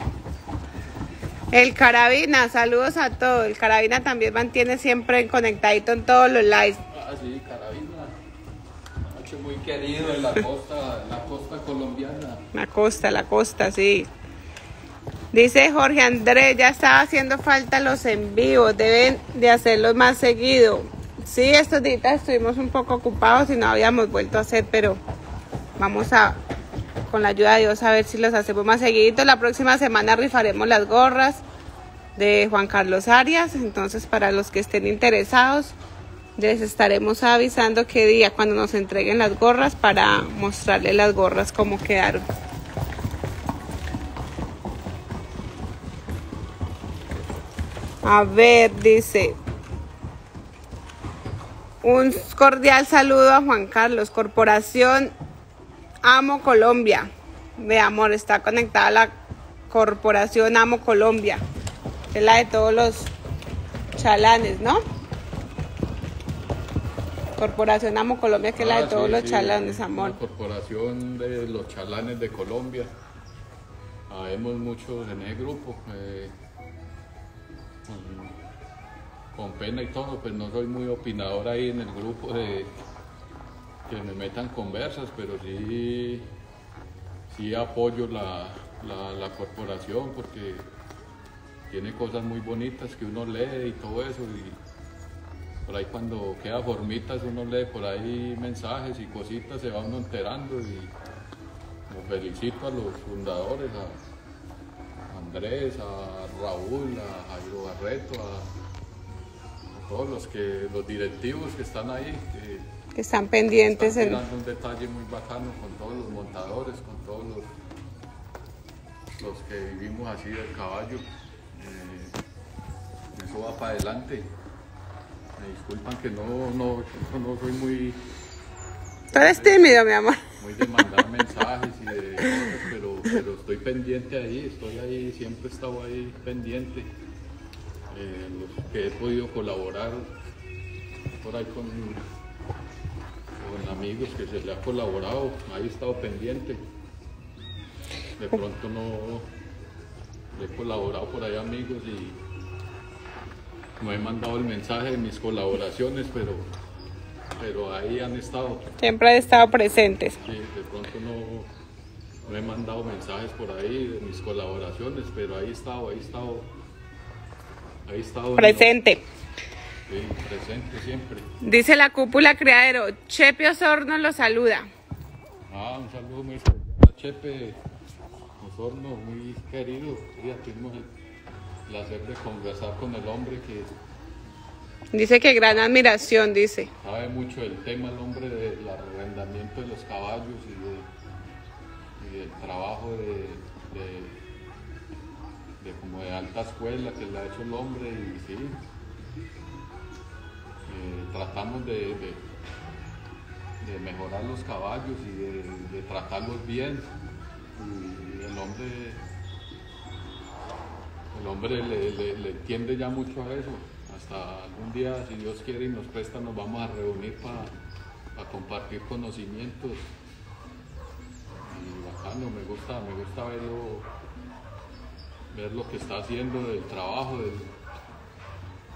El Carabina, saludos a todos. El Carabina también mantiene siempre conectadito en todos los lives. Ah, sí, Carabina. Noche muy querido en la costa, la costa colombiana. La costa, la costa, sí. Dice Jorge Andrés, ya estaba haciendo falta los en vivos, deben de hacerlos más seguido. Sí, estos días estuvimos un poco ocupados y no habíamos vuelto a hacer, pero vamos a, con la ayuda de Dios, a ver si los hacemos más seguiditos. La próxima semana rifaremos las gorras de Juan Carlos Arias, entonces para los que estén interesados, les estaremos avisando qué día cuando nos entreguen las gorras para mostrarles las gorras cómo quedaron. A ver, dice, un cordial saludo a Juan Carlos, Corporación Amo Colombia. De amor, está conectada a la Corporación Amo Colombia, que es la de todos los chalanes, ¿no? Corporación Amo Colombia, que es ah, la de todos sí, los sí, chalanes, amor. La Corporación de los Chalanes de Colombia. Habemos muchos en el grupo. Eh, Con pena y todo, pues no soy muy opinador ahí en el grupo de que me metan conversas, pero sí, sí apoyo la, la, la corporación porque tiene cosas muy bonitas que uno lee y todo eso, y por ahí cuando queda formitas uno lee por ahí mensajes y cositas, se va uno enterando, y lo felicito a los fundadores, a Andrés, a Raúl, a Jairo Barreto, a todos los que los directivos que están ahí, que, que están pendientes, están tirando en un detalle muy bacano con todos los montadores, con todos los, los que vivimos así del caballo. Eh, eso va para adelante. Me disculpan que no, no, no soy muy... Tú eres tímido, mi amor. Muy de mandar mensajes y de cosas, pero, pero estoy pendiente ahí, estoy ahí, siempre he estado ahí pendiente. Eh, los que he podido colaborar por ahí con, con amigos que se le ha colaborado, ahí he estado pendiente. De pronto no le he colaborado por ahí amigos y no he mandado el mensaje de mis colaboraciones, pero, pero ahí han estado. Siempre han estado presentes. Sí, de pronto no, no he mandado mensajes por ahí de mis colaboraciones, pero ahí he estado, ahí he estado. Ahí está presente. Sí, presente siempre. Dice la cúpula criadero, Chepe Osorno lo saluda. Ah, un saludo muy especial a Chepe Osorno, muy querido. Ya tuvimos el placer de conversar con el hombre que... Dice que gran admiración, dice. Sabe mucho del tema, el hombre, del arrendamiento de los caballos y, de, y del trabajo de... de De como de alta escuela que le ha hecho el hombre, y sí, eh, tratamos de, de, de mejorar los caballos y de, de tratarlos bien, y el hombre el hombre le, le, le entiende ya mucho a eso. Hasta algún día, si Dios quiere y nos presta, nos vamos a reunir para pa compartir conocimientos, y bacano, me gusta, me gusta verlo ver lo que está haciendo, del trabajo, del,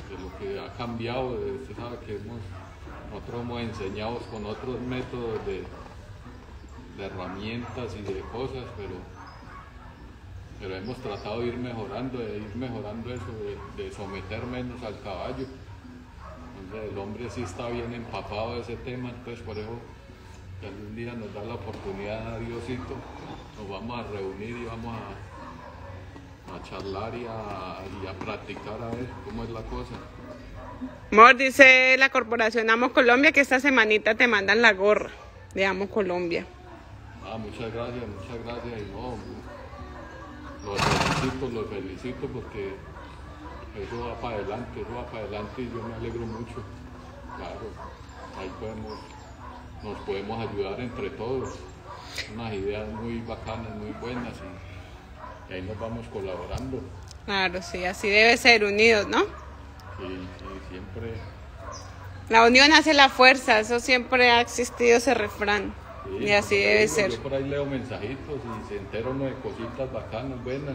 de lo que ha cambiado. Usted sabe que hemos, nosotros hemos enseñado con otros métodos de, de herramientas y de cosas, pero, pero hemos tratado de ir mejorando, de ir mejorando eso, de, de someter menos al caballo. Entonces el hombre sí está bien empapado de ese tema, entonces por eso que algún día nos da la oportunidad, Diosito, nos vamos a reunir y vamos a, a charlar y a, y a practicar a ver cómo es la cosa. Amor, dice la corporación Amo Colombia que esta semanita te mandan la gorra de Amo Colombia. Ah, muchas gracias, muchas gracias. Y no, los felicito, los felicito porque eso va para adelante, eso va para adelante y yo me alegro mucho. Claro, ahí podemos, nos podemos ayudar entre todos. Unas ideas muy bacanas, muy buenas y, y ahí nos vamos colaborando. Claro, sí, así debe ser, unidos, ¿no? Sí, sí, siempre. La unión hace la fuerza, eso siempre ha existido ese refrán. Sí, y así debe digo, ser. Yo por ahí leo mensajitos y se entero uno de cositas bacanas, buenas.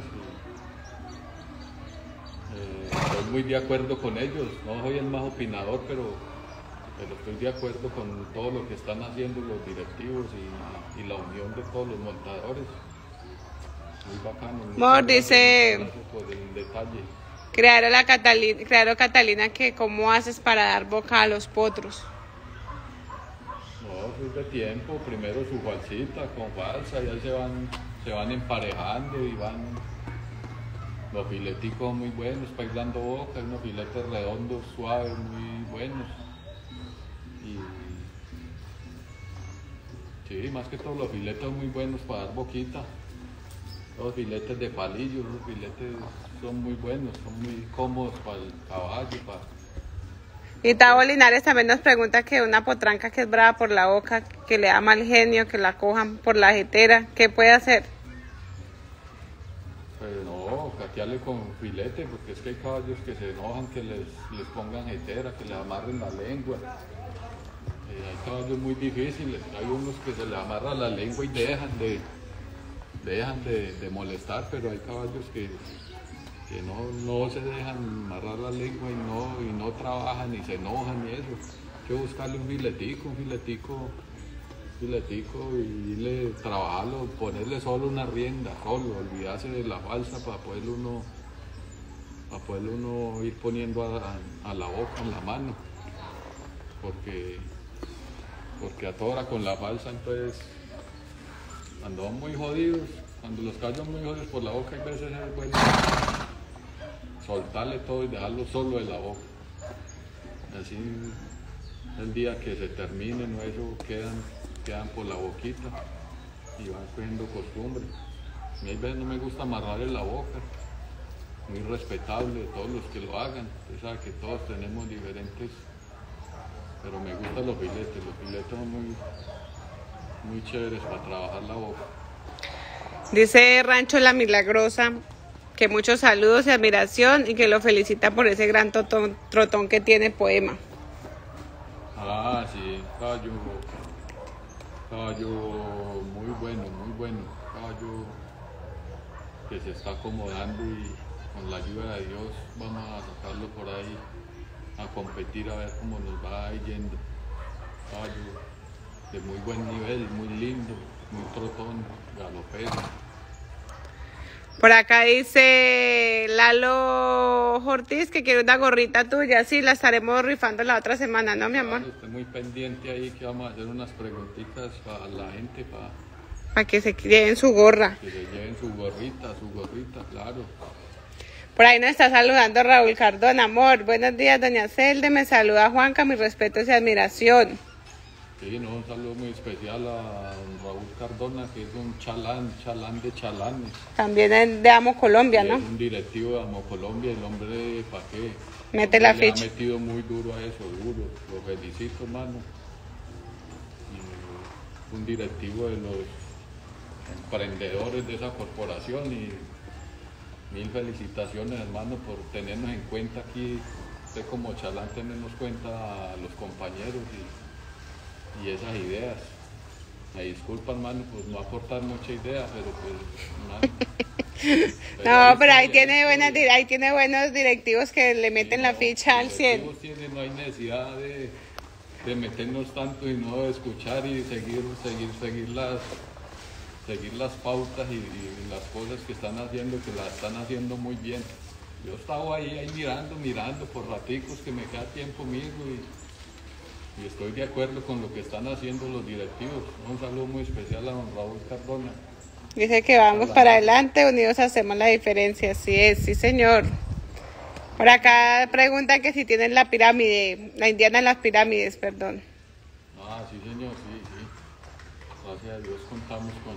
Y, eh, estoy muy de acuerdo con ellos. No soy el más opinador, pero, pero estoy de acuerdo con todo lo que están haciendo los directivos y, y la unión de todos los montadores. Muy bacano. Amor, dice. Gracias por el detalle. Crearon la Catalina, crearon Catalina que cómo haces para dar boca a los potros. No, eso es de tiempo, primero su falsita con falsa, ya se van, se van emparejando y van los fileticos muy buenos para ir dando boca, unos filetes redondos, suaves, muy buenos. Y sí, más que todo los filetes muy buenos para dar boquita. Los filetes de palillo, los filetes son muy buenos, son muy cómodos para el caballo. Para... Y Tavo Linares también nos pregunta que una potranca que es brava por la boca, que le da mal genio, que la cojan por la jetera, ¿qué puede hacer? Pues no, catearle con filete, porque es que hay caballos que se enojan, que les, les pongan jetera, que les amarren la lengua. Eh, hay caballos muy difíciles, hay unos que se les amarra la lengua y dejan de... dejan de, de molestar, pero hay caballos que, que no, no se dejan amarrar la lengua y no, y no trabajan y se enojan y eso. Hay que buscarle un filetico, un filetico, un filetico y irle, trabajarlo, ponerle solo una rienda, solo, olvidarse de la falsa para poder uno, para poder uno ir poniendo a, a la boca, en la mano, porque, porque atora con la falsa, entonces cuando van muy jodidos, cuando los caballos son muy jodidos por la boca, hay veces es bueno soltarle todo y dejarlo solo de la boca. Así el día que se termine, no eso quedan, quedan por la boquita y van cogiendo costumbre. A mí hay veces no me gusta amarrarle la boca, muy respetable de todos los que lo hagan. Usted sabe que todos tenemos diferentes, pero me gustan los filetes, los filetes son muy... muy chéveres para trabajar la boca. Dice Rancho La Milagrosa que muchos saludos y admiración y que lo felicita por ese gran totón, trotón que tiene Poema. Ah, sí, caballo, caballo muy bueno, muy bueno, caballo que se está acomodando y con la ayuda de Dios vamos a sacarlo por ahí a competir a ver cómo nos va yendo. Caballo de muy buen nivel, muy lindo, muy trotón, galopero. Por acá dice Lalo Ortiz que quiere una gorrita tuya. Sí, la estaremos rifando la otra semana, ¿no, mi amor? Claro, estoy muy pendiente ahí que vamos a hacer unas preguntitas para la gente, para... Para que se lleven su gorra. Que se lleven su gorrita, su gorrita, claro. Por ahí nos está saludando Raúl Cardona, amor. Buenos días, doña Celde. Me saluda Juanca, mis respetos y admiración. Sí, no, un saludo muy especial a don Raúl Cardona, que es un chalán, chalán de chalanes. También es de Amo Colombia, y ¿no? Es un directivo de Amo Colombia, el hombre, ¿para qué? Mete la Le ficha. ha metido muy duro a eso, duro. Lo felicito, hermano. Y un directivo de los emprendedores de esa corporación y mil felicitaciones, hermano, por tenernos en cuenta aquí. Usted como chalán, tenernos cuenta a los compañeros y y esas ideas. Me disculpa, hermano, pues no aportar mucha idea, pero pues, hermano, No, pero ahí tiene buenas, ahí tiene buenos directivos que le meten la ficha al cien. No hay necesidad de, de meternos tanto y no escuchar y seguir, seguir, seguir las, seguir las pautas y, y las cosas que están haciendo, que las están haciendo muy bien. Yo estaba ahí, ahí mirando, mirando por raticos que me queda tiempo mismo y, y estoy de acuerdo con lo que están haciendo los directivos. Un saludo muy especial a don Raúl Cardona. Dice que vamos para adelante, unidos hacemos la diferencia. Así es, sí señor. Por acá pregunta que si tienen la pirámide, la indiana en las pirámides, perdón. Ah, sí señor, sí, sí. Gracias a Dios contamos con,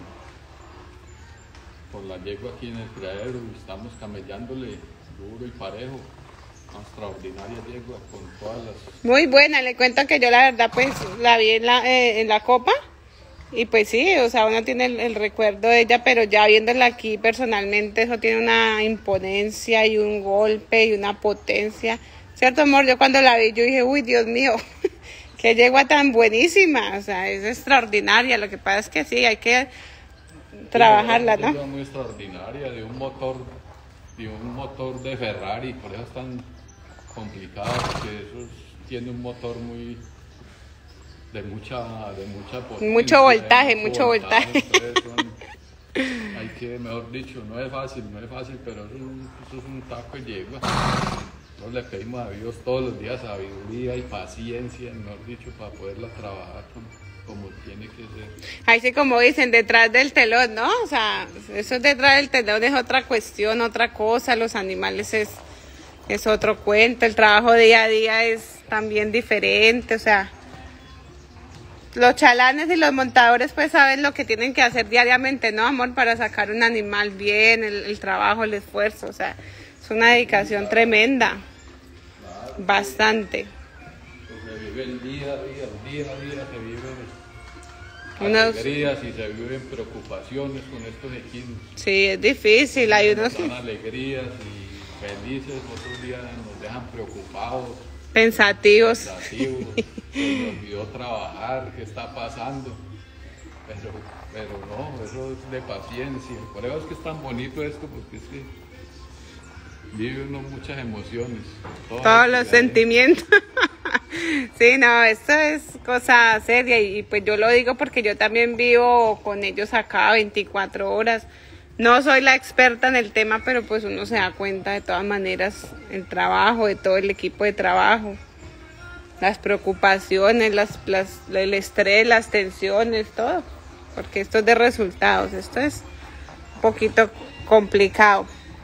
con la yegua aquí en el criadero y estamos camellándole duro y parejo. Una extraordinaria yegua con todas las... Muy buena, le cuento que yo la verdad pues la vi en la, eh, en la copa. Y pues sí, o sea, uno tiene el, el recuerdo de ella, pero ya viéndola aquí personalmente, eso tiene una imponencia y un golpe y una potencia. ¿Cierto, amor? Yo cuando la vi, yo dije, uy, Dios mío, qué yegua tan buenísima. O sea, es extraordinaria. Lo que pasa es que sí, hay que trabajarla, ¿no? Es muy extraordinaria, de un motor, de un motor de Ferrari, por eso es tan complicado, porque eso tiene un motor muy... de mucha, de mucha potencia, mucho voltaje, mucho, mucho voltaje. voltaje. Son, hay que, mejor dicho, no es fácil, no es fácil, pero eso es un, eso es un taco de yegua. Nosotros le pedimos a Dios todos los días sabiduría y paciencia, mejor dicho, para poderla trabajar como, como tiene que ser. Ahí sí, como dicen, detrás del telón, ¿no? O sea, eso detrás del telón es otra cuestión, otra cosa, los animales es, es otro cuento, el trabajo día a día es también diferente, o sea... Los chalanes y los montadores pues saben lo que tienen que hacer diariamente, ¿no, amor? Para sacar un animal bien, el, el trabajo, el esfuerzo, o sea, es una dedicación tremenda, bastante. Se vive el día a día, el día a día se viven unos... alegrías y se viven preocupaciones con estos equinos. Sí, es difícil, hay unos... Nos dan alegrías y felices, otros días nos dejan preocupados. Pensativos. Pensativos, se me olvidó trabajar, ¿qué está pasando? Pero, pero no, eso es de paciencia. Por eso es que es tan bonito esto, porque es que vive uno muchas emociones. Todos los sentimientos. Sí, no, esto es cosa seria y, y pues yo lo digo porque yo también vivo con ellos acá veinticuatro horas. No soy la experta en el tema, pero pues uno se da cuenta de todas maneras el trabajo, de todo el equipo de trabajo, las preocupaciones, las, las, el estrés, las tensiones, todo, porque esto es de resultados, esto es un poquito complicado.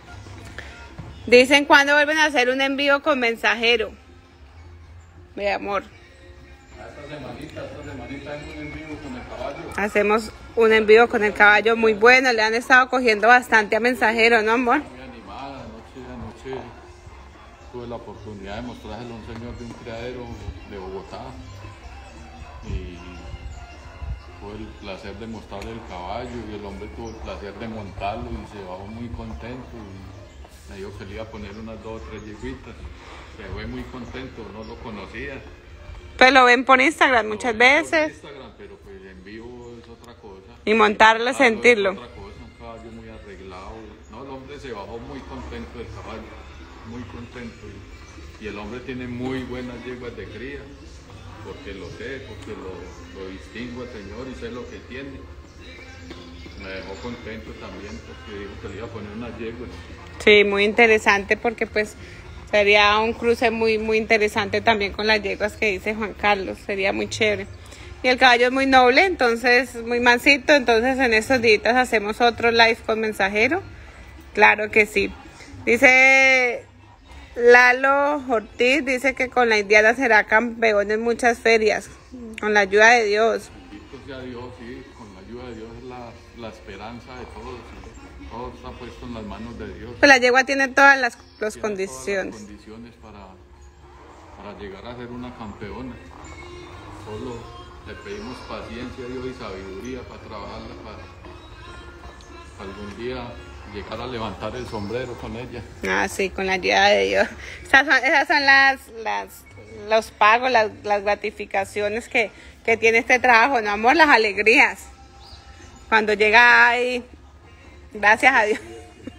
Dicen cuándo vuelven a hacer un envío con mensajero. Mi amor. Esta semanita, esta semanita hay un envío con el caballo. Hacemos un envío con el caballo muy bueno, le han estado cogiendo bastante a mensajero, ¿no, amor? Muy animada, anoche, anoche tuve la oportunidad de mostrárselo a un señor de un criadero de Bogotá y tuve el placer de mostrarle el caballo y el hombre tuvo el placer de montarlo y se bajó muy contento y me dijo que le iba a poner unas dos o tres yeguitas. Se fue muy contento, no lo conocía. Pues lo ven por Instagram muchas veces. Instagram, pero pues en vivo es otra cosa. Y montarlo, ah, sentirlo. Es otra cosa, un caballo muy arreglado. No, el hombre se bajó muy contento del caballo, muy contento. Y, y el hombre tiene muy buenas yeguas de cría, porque lo sé, porque lo, lo distingo al señor y sé lo que tiene. Me dejó contento también porque dijo que le iba a poner unas yeguas. Sí, muy interesante porque pues sería un cruce muy muy interesante también con las yeguas que dice Juan Carlos, sería muy chévere. Y el caballo es muy noble, entonces muy mansito, entonces en estos días hacemos otro live con mensajero. Claro que sí. Dice Lalo Ortiz, dice que con la indiana será campeón en muchas ferias, con la ayuda de Dios. Bendito sea Dios, sí, con la ayuda de Dios es la, la esperanza de todos. ¿Sí? Todo está puesto en las manos de Dios. Pues la yegua tiene todas las, las tiene condiciones. Todas las condiciones para, para llegar a ser una campeona. Solo le pedimos paciencia a Dios y sabiduría para trabajarla, para, para algún día llegar a levantar el sombrero con ella. Ah, sí, con la ayuda de Dios. Esas son, esas son las, las, los pagos, las, las gratificaciones que, que tiene este trabajo, ¿no, amor? Las alegrías. Cuando llega ahí, gracias a Dios.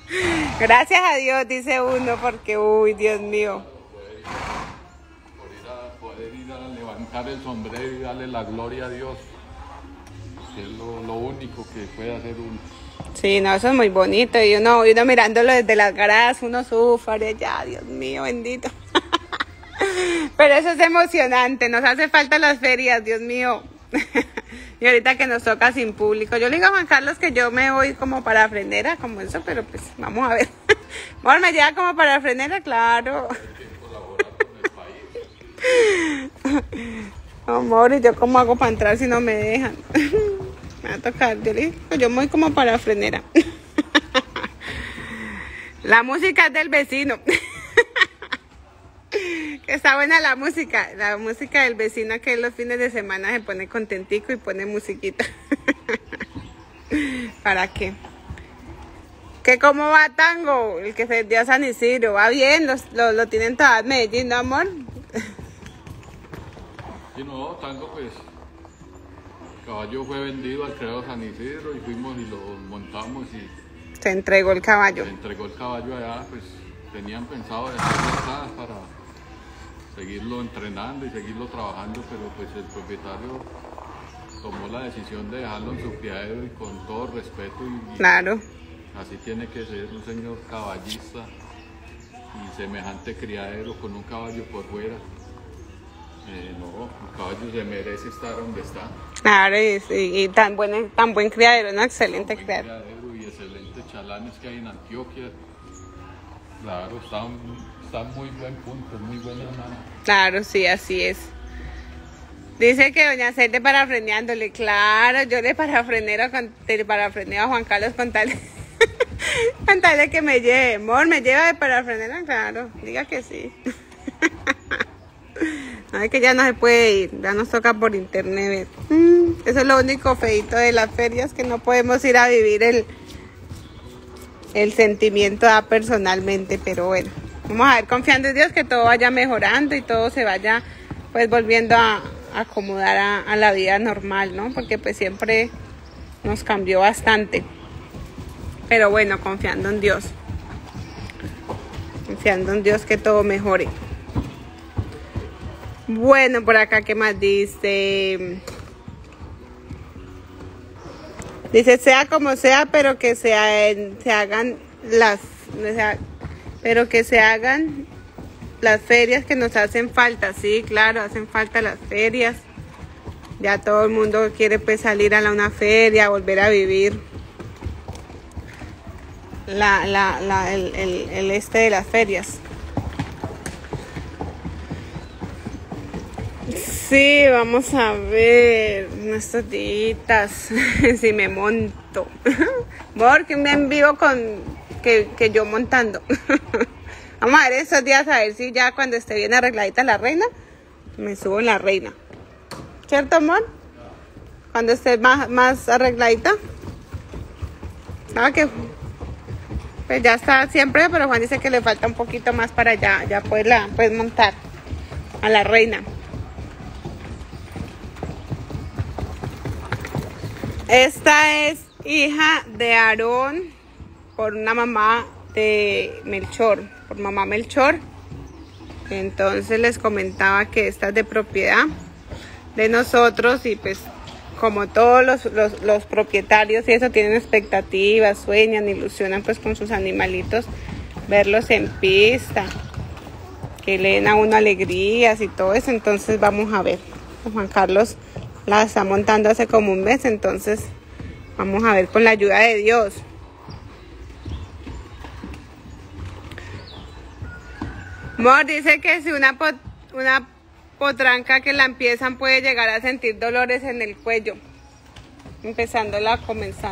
Gracias a Dios, dice uno, porque, uy, Dios mío. Por ir a, poder ir a levantar el sombrero y darle la gloria a Dios, que es lo, lo único que puede hacer uno. Sí, no, eso es muy bonito. Y uno, y uno mirándolo desde las gradas, uno sufre, ya, Dios mío, bendito. Pero eso es emocionante, nos hace falta las ferias, Dios mío. Y ahorita que nos toca sin público. Yo le digo a Juan Carlos que yo me voy como para Frenera, como eso, pero pues vamos a ver. Bueno, me lleva como para Frenera, claro. Amor, ¿y yo cómo hago para entrar si no me dejan? Me va a tocar, yo le digo, yo me voy como para Frenera. La música es del vecino. Que está buena la música, la música del vecino que los fines de semana se pone contentico y pone musiquita. ¿Para qué? ¿Que cómo va Tango? El que se dio a San Isidro, va bien, los, lo, lo tienen todas Medellín, ¿no, amor? Sí, no, Tango pues, el caballo fue vendido al creador San Isidro y fuimos y lo montamos y... Se entregó el caballo. Se entregó el caballo allá, pues tenían pensado dejarlo acá para seguirlo entrenando y seguirlo trabajando, pero pues el propietario tomó la decisión de dejarlo en su criadero y con todo respeto y, claro, así tiene que ser un señor caballista y semejante criadero con un caballo por fuera. Eh, no, el caballo se merece estar donde está. Claro, y, y, y tan, buen, tan buen criadero, ¿no? Excelente buen criadero. criadero y excelentes chalanes que hay en Antioquia. Claro, está está en muy buen punto, muy buena mano. Claro, sí, así es. Dice que doña Cete parafreneándole, claro, yo le parafreneo con, le parafreneo a Juan Carlos con tal, con tal de que me lleve. Amor, ¿me lleva de parafrenera? Claro, diga que sí. No, es que ya no se puede ir, ya nos toca por internet. Mm, eso es lo único feito de las ferias, que no podemos ir a vivir el, el sentimiento ah, personalmente, pero bueno. Vamos a ver, confiando en Dios, que todo vaya mejorando y todo se vaya pues volviendo a, a acomodar a, a la vida normal, ¿no? Porque pues siempre nos cambió bastante. Pero bueno, confiando en Dios. Confiando en Dios que todo mejore. Bueno, por acá, ¿qué más dice? Dice, sea como sea, pero que sea, se hagan las... O sea, pero que se hagan las ferias que nos hacen falta. Sí, claro, hacen falta las ferias. Ya todo el mundo quiere pues salir a la, una feria, volver a vivir la, la, la, el, el, el este de las ferias. Sí, vamos a ver nuestros días. Si me monto. Porque me en vivo con... Que, que yo montando. Vamos a ver esos días, a ver si ya cuando esté bien arregladita la reina, me subo en la reina. ¿Cierto, amor? Cuando esté más, más arregladita. ¿Sabes qué? Pues ya está siempre, pero Juan dice que le falta un poquito más para ya, ya poderla pues, montar a la reina. Esta es hija de Aarón por una mamá de Melchor, por mamá Melchor. Entonces les comentaba que esta es de propiedad de nosotros y pues como todos los, los, los propietarios y eso tienen expectativas, sueñan, ilusionan pues con sus animalitos, verlos en pista, que le den a uno alegrías y todo eso. Entonces vamos a ver, Juan Carlos la está montando hace como un mes, entonces vamos a ver con la ayuda de Dios. Mor dice que si una, pot, una potranca que la empiezan puede llegar a sentir dolores en el cuello, empezándola a comenzar.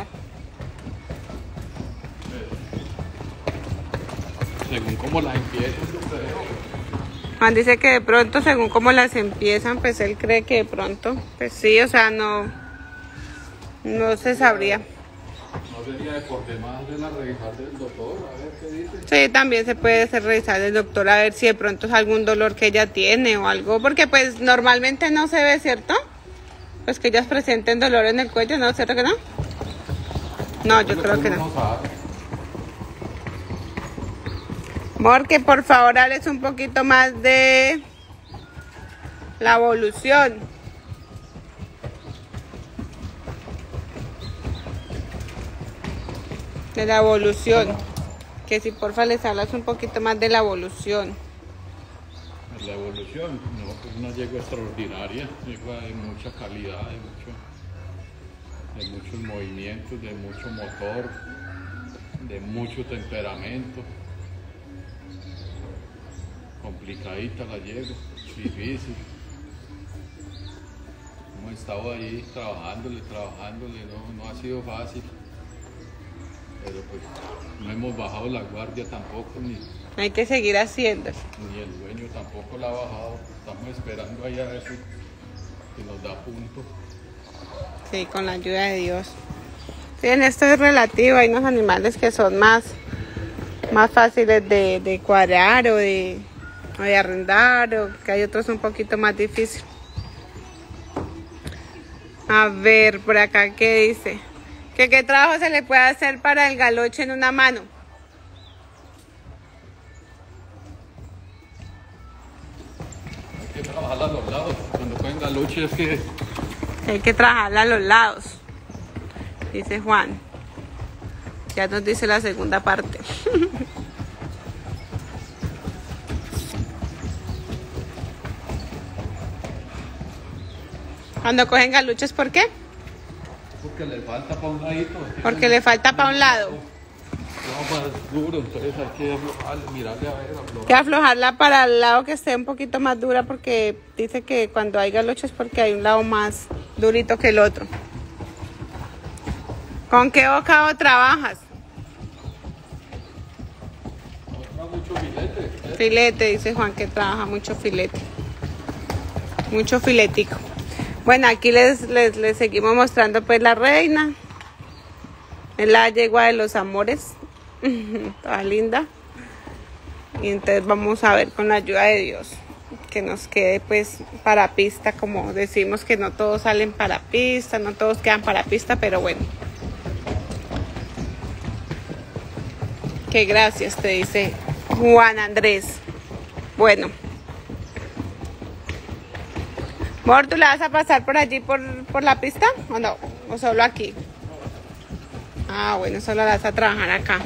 Según cómo las empiezan, yo creo. Juan dice que de pronto, según cómo las empiezan, pues él cree que de pronto, pues sí, o sea, no, no se sabría. No sería de por demás de la revisar del doctor, a ver qué dice. Sí, también se puede hacer revisar del doctor a ver si de pronto es algún dolor que ella tiene o algo, porque pues normalmente no se ve, ¿cierto? Pues que ellas presenten dolor en el cuello, ¿no? ¿Cierto que no? No, yo creo que no. Porque por favor hables un poquito más de la evolución. De la evolución. Que si porfa les hablas un poquito más de la evolución. La evolución, no, pues una yegua extraordinaria, yegua de mucha calidad, de, mucho, de muchos movimientos, de mucho motor, de mucho temperamento. Complicadita la yegua, difícil. Hemos estado ahí trabajándole, trabajándole, no, no ha sido fácil. Pero pues no hemos bajado la guardia tampoco, ni, hay que seguir haciendo. ni el dueño tampoco la ha bajado. Estamos esperando ahí a ver si, si nos da punto. Sí, con la ayuda de Dios. Sí, en esto es relativo, hay unos animales que son más, más fáciles de, de cuadrar o de, o de arrendar, o que hay otros un poquito más difíciles. A ver, por acá, ¿qué dice? ¿Que qué trabajo se le puede hacer para el galoche en una mano? Hay que trabajarla a los lados. Cuando cogen galoche es que... Hay que trabajarla a los lados, dice Juan. Ya nos dice la segunda parte. Cuando cogen galuches, ¿por qué? Porque le falta para un ladito. Porque le falta para un lado. No, más duro, entonces hay que aflojarle, mirarle a ver, aflojar. Que aflojarla para el lado que esté un poquito más dura, porque dice que cuando hay galoches es porque hay un lado más durito que el otro. ¿Con qué bocado trabajas? Mucho filete. ¿eh? Filete, dice Juan que trabaja mucho filete. Mucho filetico. Bueno, aquí les, les, les seguimos mostrando pues la reina. Es la yegua de los amores. Toda linda. Y entonces vamos a ver con la ayuda de Dios que nos quede pues para pista, como decimos que no todos salen para pista, no todos quedan para pista, pero bueno. Que gracias, te dice Juan Andrés. Bueno. Mor, ¿tú la vas a pasar por allí por, por la pista o no? ¿O solo aquí? Ah, bueno, solo la vas a trabajar acá.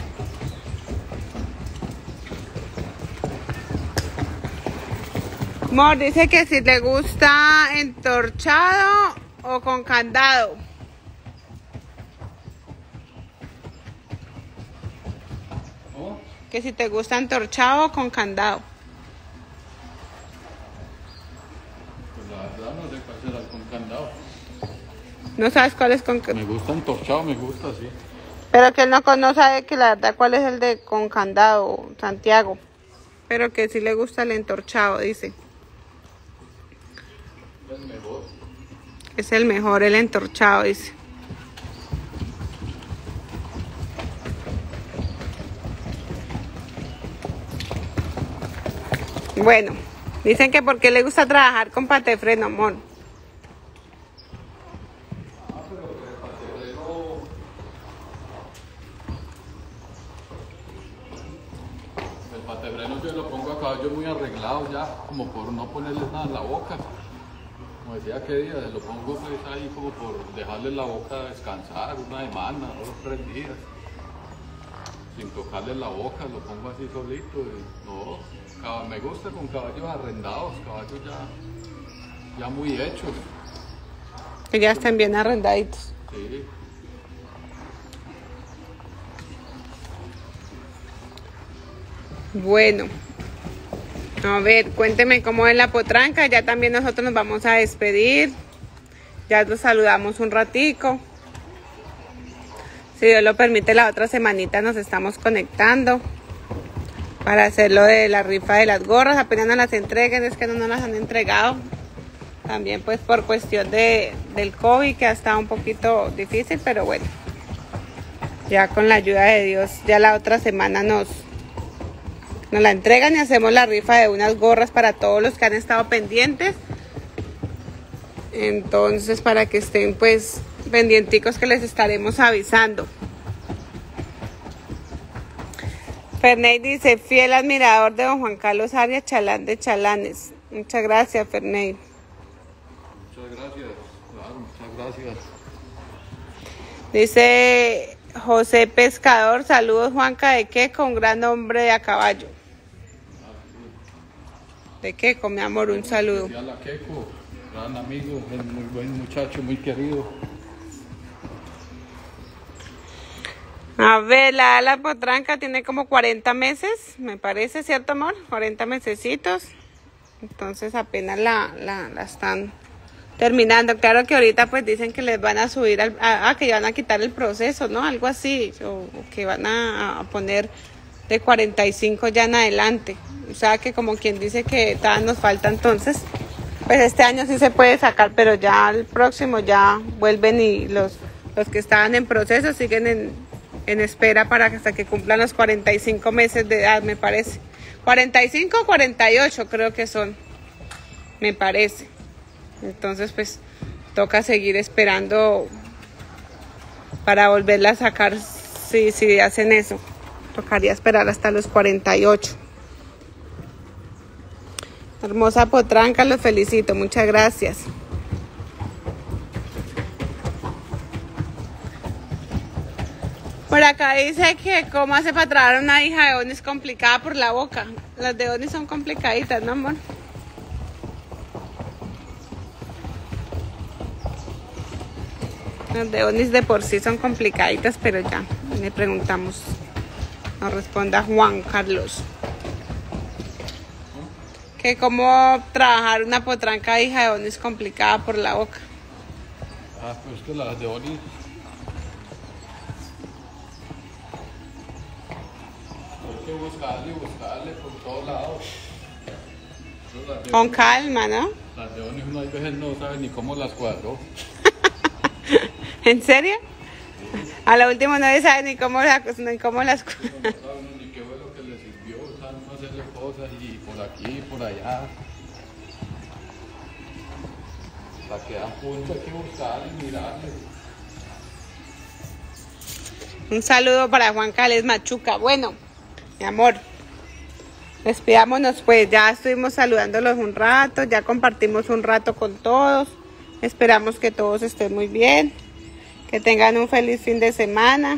Mor dice que si le gusta entorchado o con candado. ¿Cómo? Que si te gusta entorchado o con candado. Pues la verdad no sé cuál será con candado. No sabes cuál es con Me candado. gusta entorchado, me gusta así. Pero que él no, no sabe que la verdad cuál es el de con candado, Santiago. Pero que sí le gusta el entorchado, dice. Es mejor. Es el mejor, el entorchado, dice. Bueno, dicen que porque le gusta trabajar con patefreno, amor. El patefreno yo lo pongo a caballo muy arreglado ya, como por no ponerle nada en la boca. Como decía que día, lo pongo pues ahí como por dejarle la boca descansar una semana, dos o tres días. Sin tocarle la boca, lo pongo así solito. Y no, cab- me gusta con caballos arrendados, caballos ya, ya muy hechos. Que ya están bien arrendaditos. Sí. Bueno. A ver, cuénteme cómo es la potranca. Ya también nosotros nos vamos a despedir. Ya los saludamos un ratico. Si Dios lo permite, la otra semanita nos estamos conectando para hacer lo de la rifa de las gorras. Apenas nos las entreguen, es que no nos las han entregado. También pues por cuestión de, del COVID, que ha estado un poquito difícil, pero bueno. Ya con la ayuda de Dios, ya la otra semana nos... Nos la entregan y hacemos la rifa de unas gorras para todos los que han estado pendientes. Entonces, para que estén pues pendienticos, que les estaremos avisando. Ferney dice, fiel admirador de don Juan Carlos Arias, Chalán de Chalanes. Muchas gracias, Ferney. Muchas gracias, claro, muchas gracias. Dice José Pescador, saludos Juanca de Queco, un gran hombre de a caballo. De Queco, mi amor, un saludo. Especial a Queco, gran amigo, es muy buen muchacho, muy querido. A ver, la ala potranca tiene como cuarenta meses, me parece, ¿cierto, amor? cuarenta mesecitos. Entonces apenas la, la, la están terminando. Claro que ahorita pues dicen que les van a subir, al, a, a, que van a quitar el proceso, ¿no? Algo así, o, o que van a, a poner de cuarenta y cinco ya en adelante. O sea que como quien dice que todavía nos falta, entonces, pues este año sí se puede sacar, pero ya el próximo ya vuelven y los, los que estaban en proceso siguen en, en espera para que hasta que cumplan los cuarenta y cinco meses de edad, me parece. cuarenta y cinco o cuarenta y ocho creo que son, me parece. Entonces pues toca seguir esperando para volverla a sacar si, si hacen eso. Tocaría esperar hasta los cuarenta y ocho. Hermosa potranca, los felicito, muchas gracias. Por acá dice que cómo hace para traer una hija de Onis complicada por la boca. Las de Onis son complicaditas, ¿no, amor? Las de Onis de por sí son complicaditas, pero ya le preguntamos. Nos responda Juan Carlos. Que cómo trabajar una potranca hija de Onis complicada por la boca. Ah, pues que las de Onis. Hay que buscarle, buscarle por todos lados. Con calma, ¿no? Las de Onis uno a veces no sabe ni cómo las cuadró. ¿En serio? A lo último no se sabe ni cómo, la, ni cómo las... No sabe ni qué fue lo que le sirvió, saben no hacerle cosas y por aquí y por allá. Para que a punto hay que buscarle y mirarle. Un saludo para Juan Carlos Machuca. Bueno, mi amor, despidámonos pues. Ya estuvimos saludándolos un rato, ya compartimos un rato con todos. Esperamos que todos estén muy bien. Que tengan un feliz fin de semana.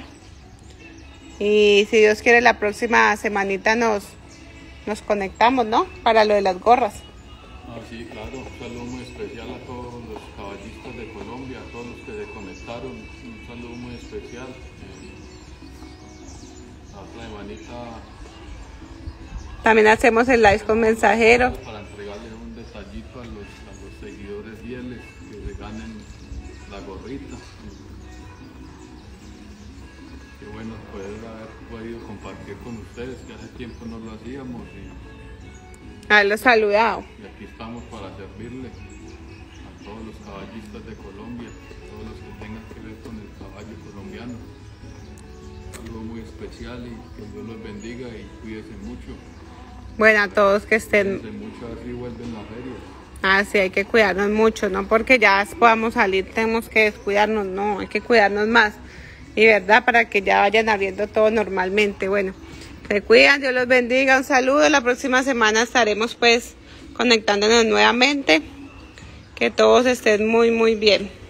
Y si Dios quiere, la próxima semanita nos, nos conectamos, ¿no? Para lo de las gorras. Ah, sí, claro. Un saludo muy especial a todos los caballistas de Colombia, a todos los que se conectaron. Un saludo muy especial. Eh, la otra semanita... También hacemos el live con mensajero. Para entregarles un detallito a los, a los seguidores fieles que se ganen la gorrita. Qué bueno poder haber podido compartir con ustedes, que hace tiempo no lo hacíamos. Y, Haberlos saludado. y aquí estamos para servirle a todos los caballistas de Colombia, a todos los que tengan que ver con el caballo colombiano. Algo muy especial y que Dios los bendiga y cuídense mucho. Bueno, a todos que estén... Cuídense mucho, así vuelven las ferias. Ah, sí, hay que cuidarnos mucho, no porque ya podamos salir tenemos que descuidarnos, no, hay que cuidarnos más. Y verdad, para que ya vayan abriendo todo normalmente. Bueno, se cuidan, Dios los bendiga, un saludo. La próxima semana estaremos pues conectándonos nuevamente. Que todos estén muy, muy bien.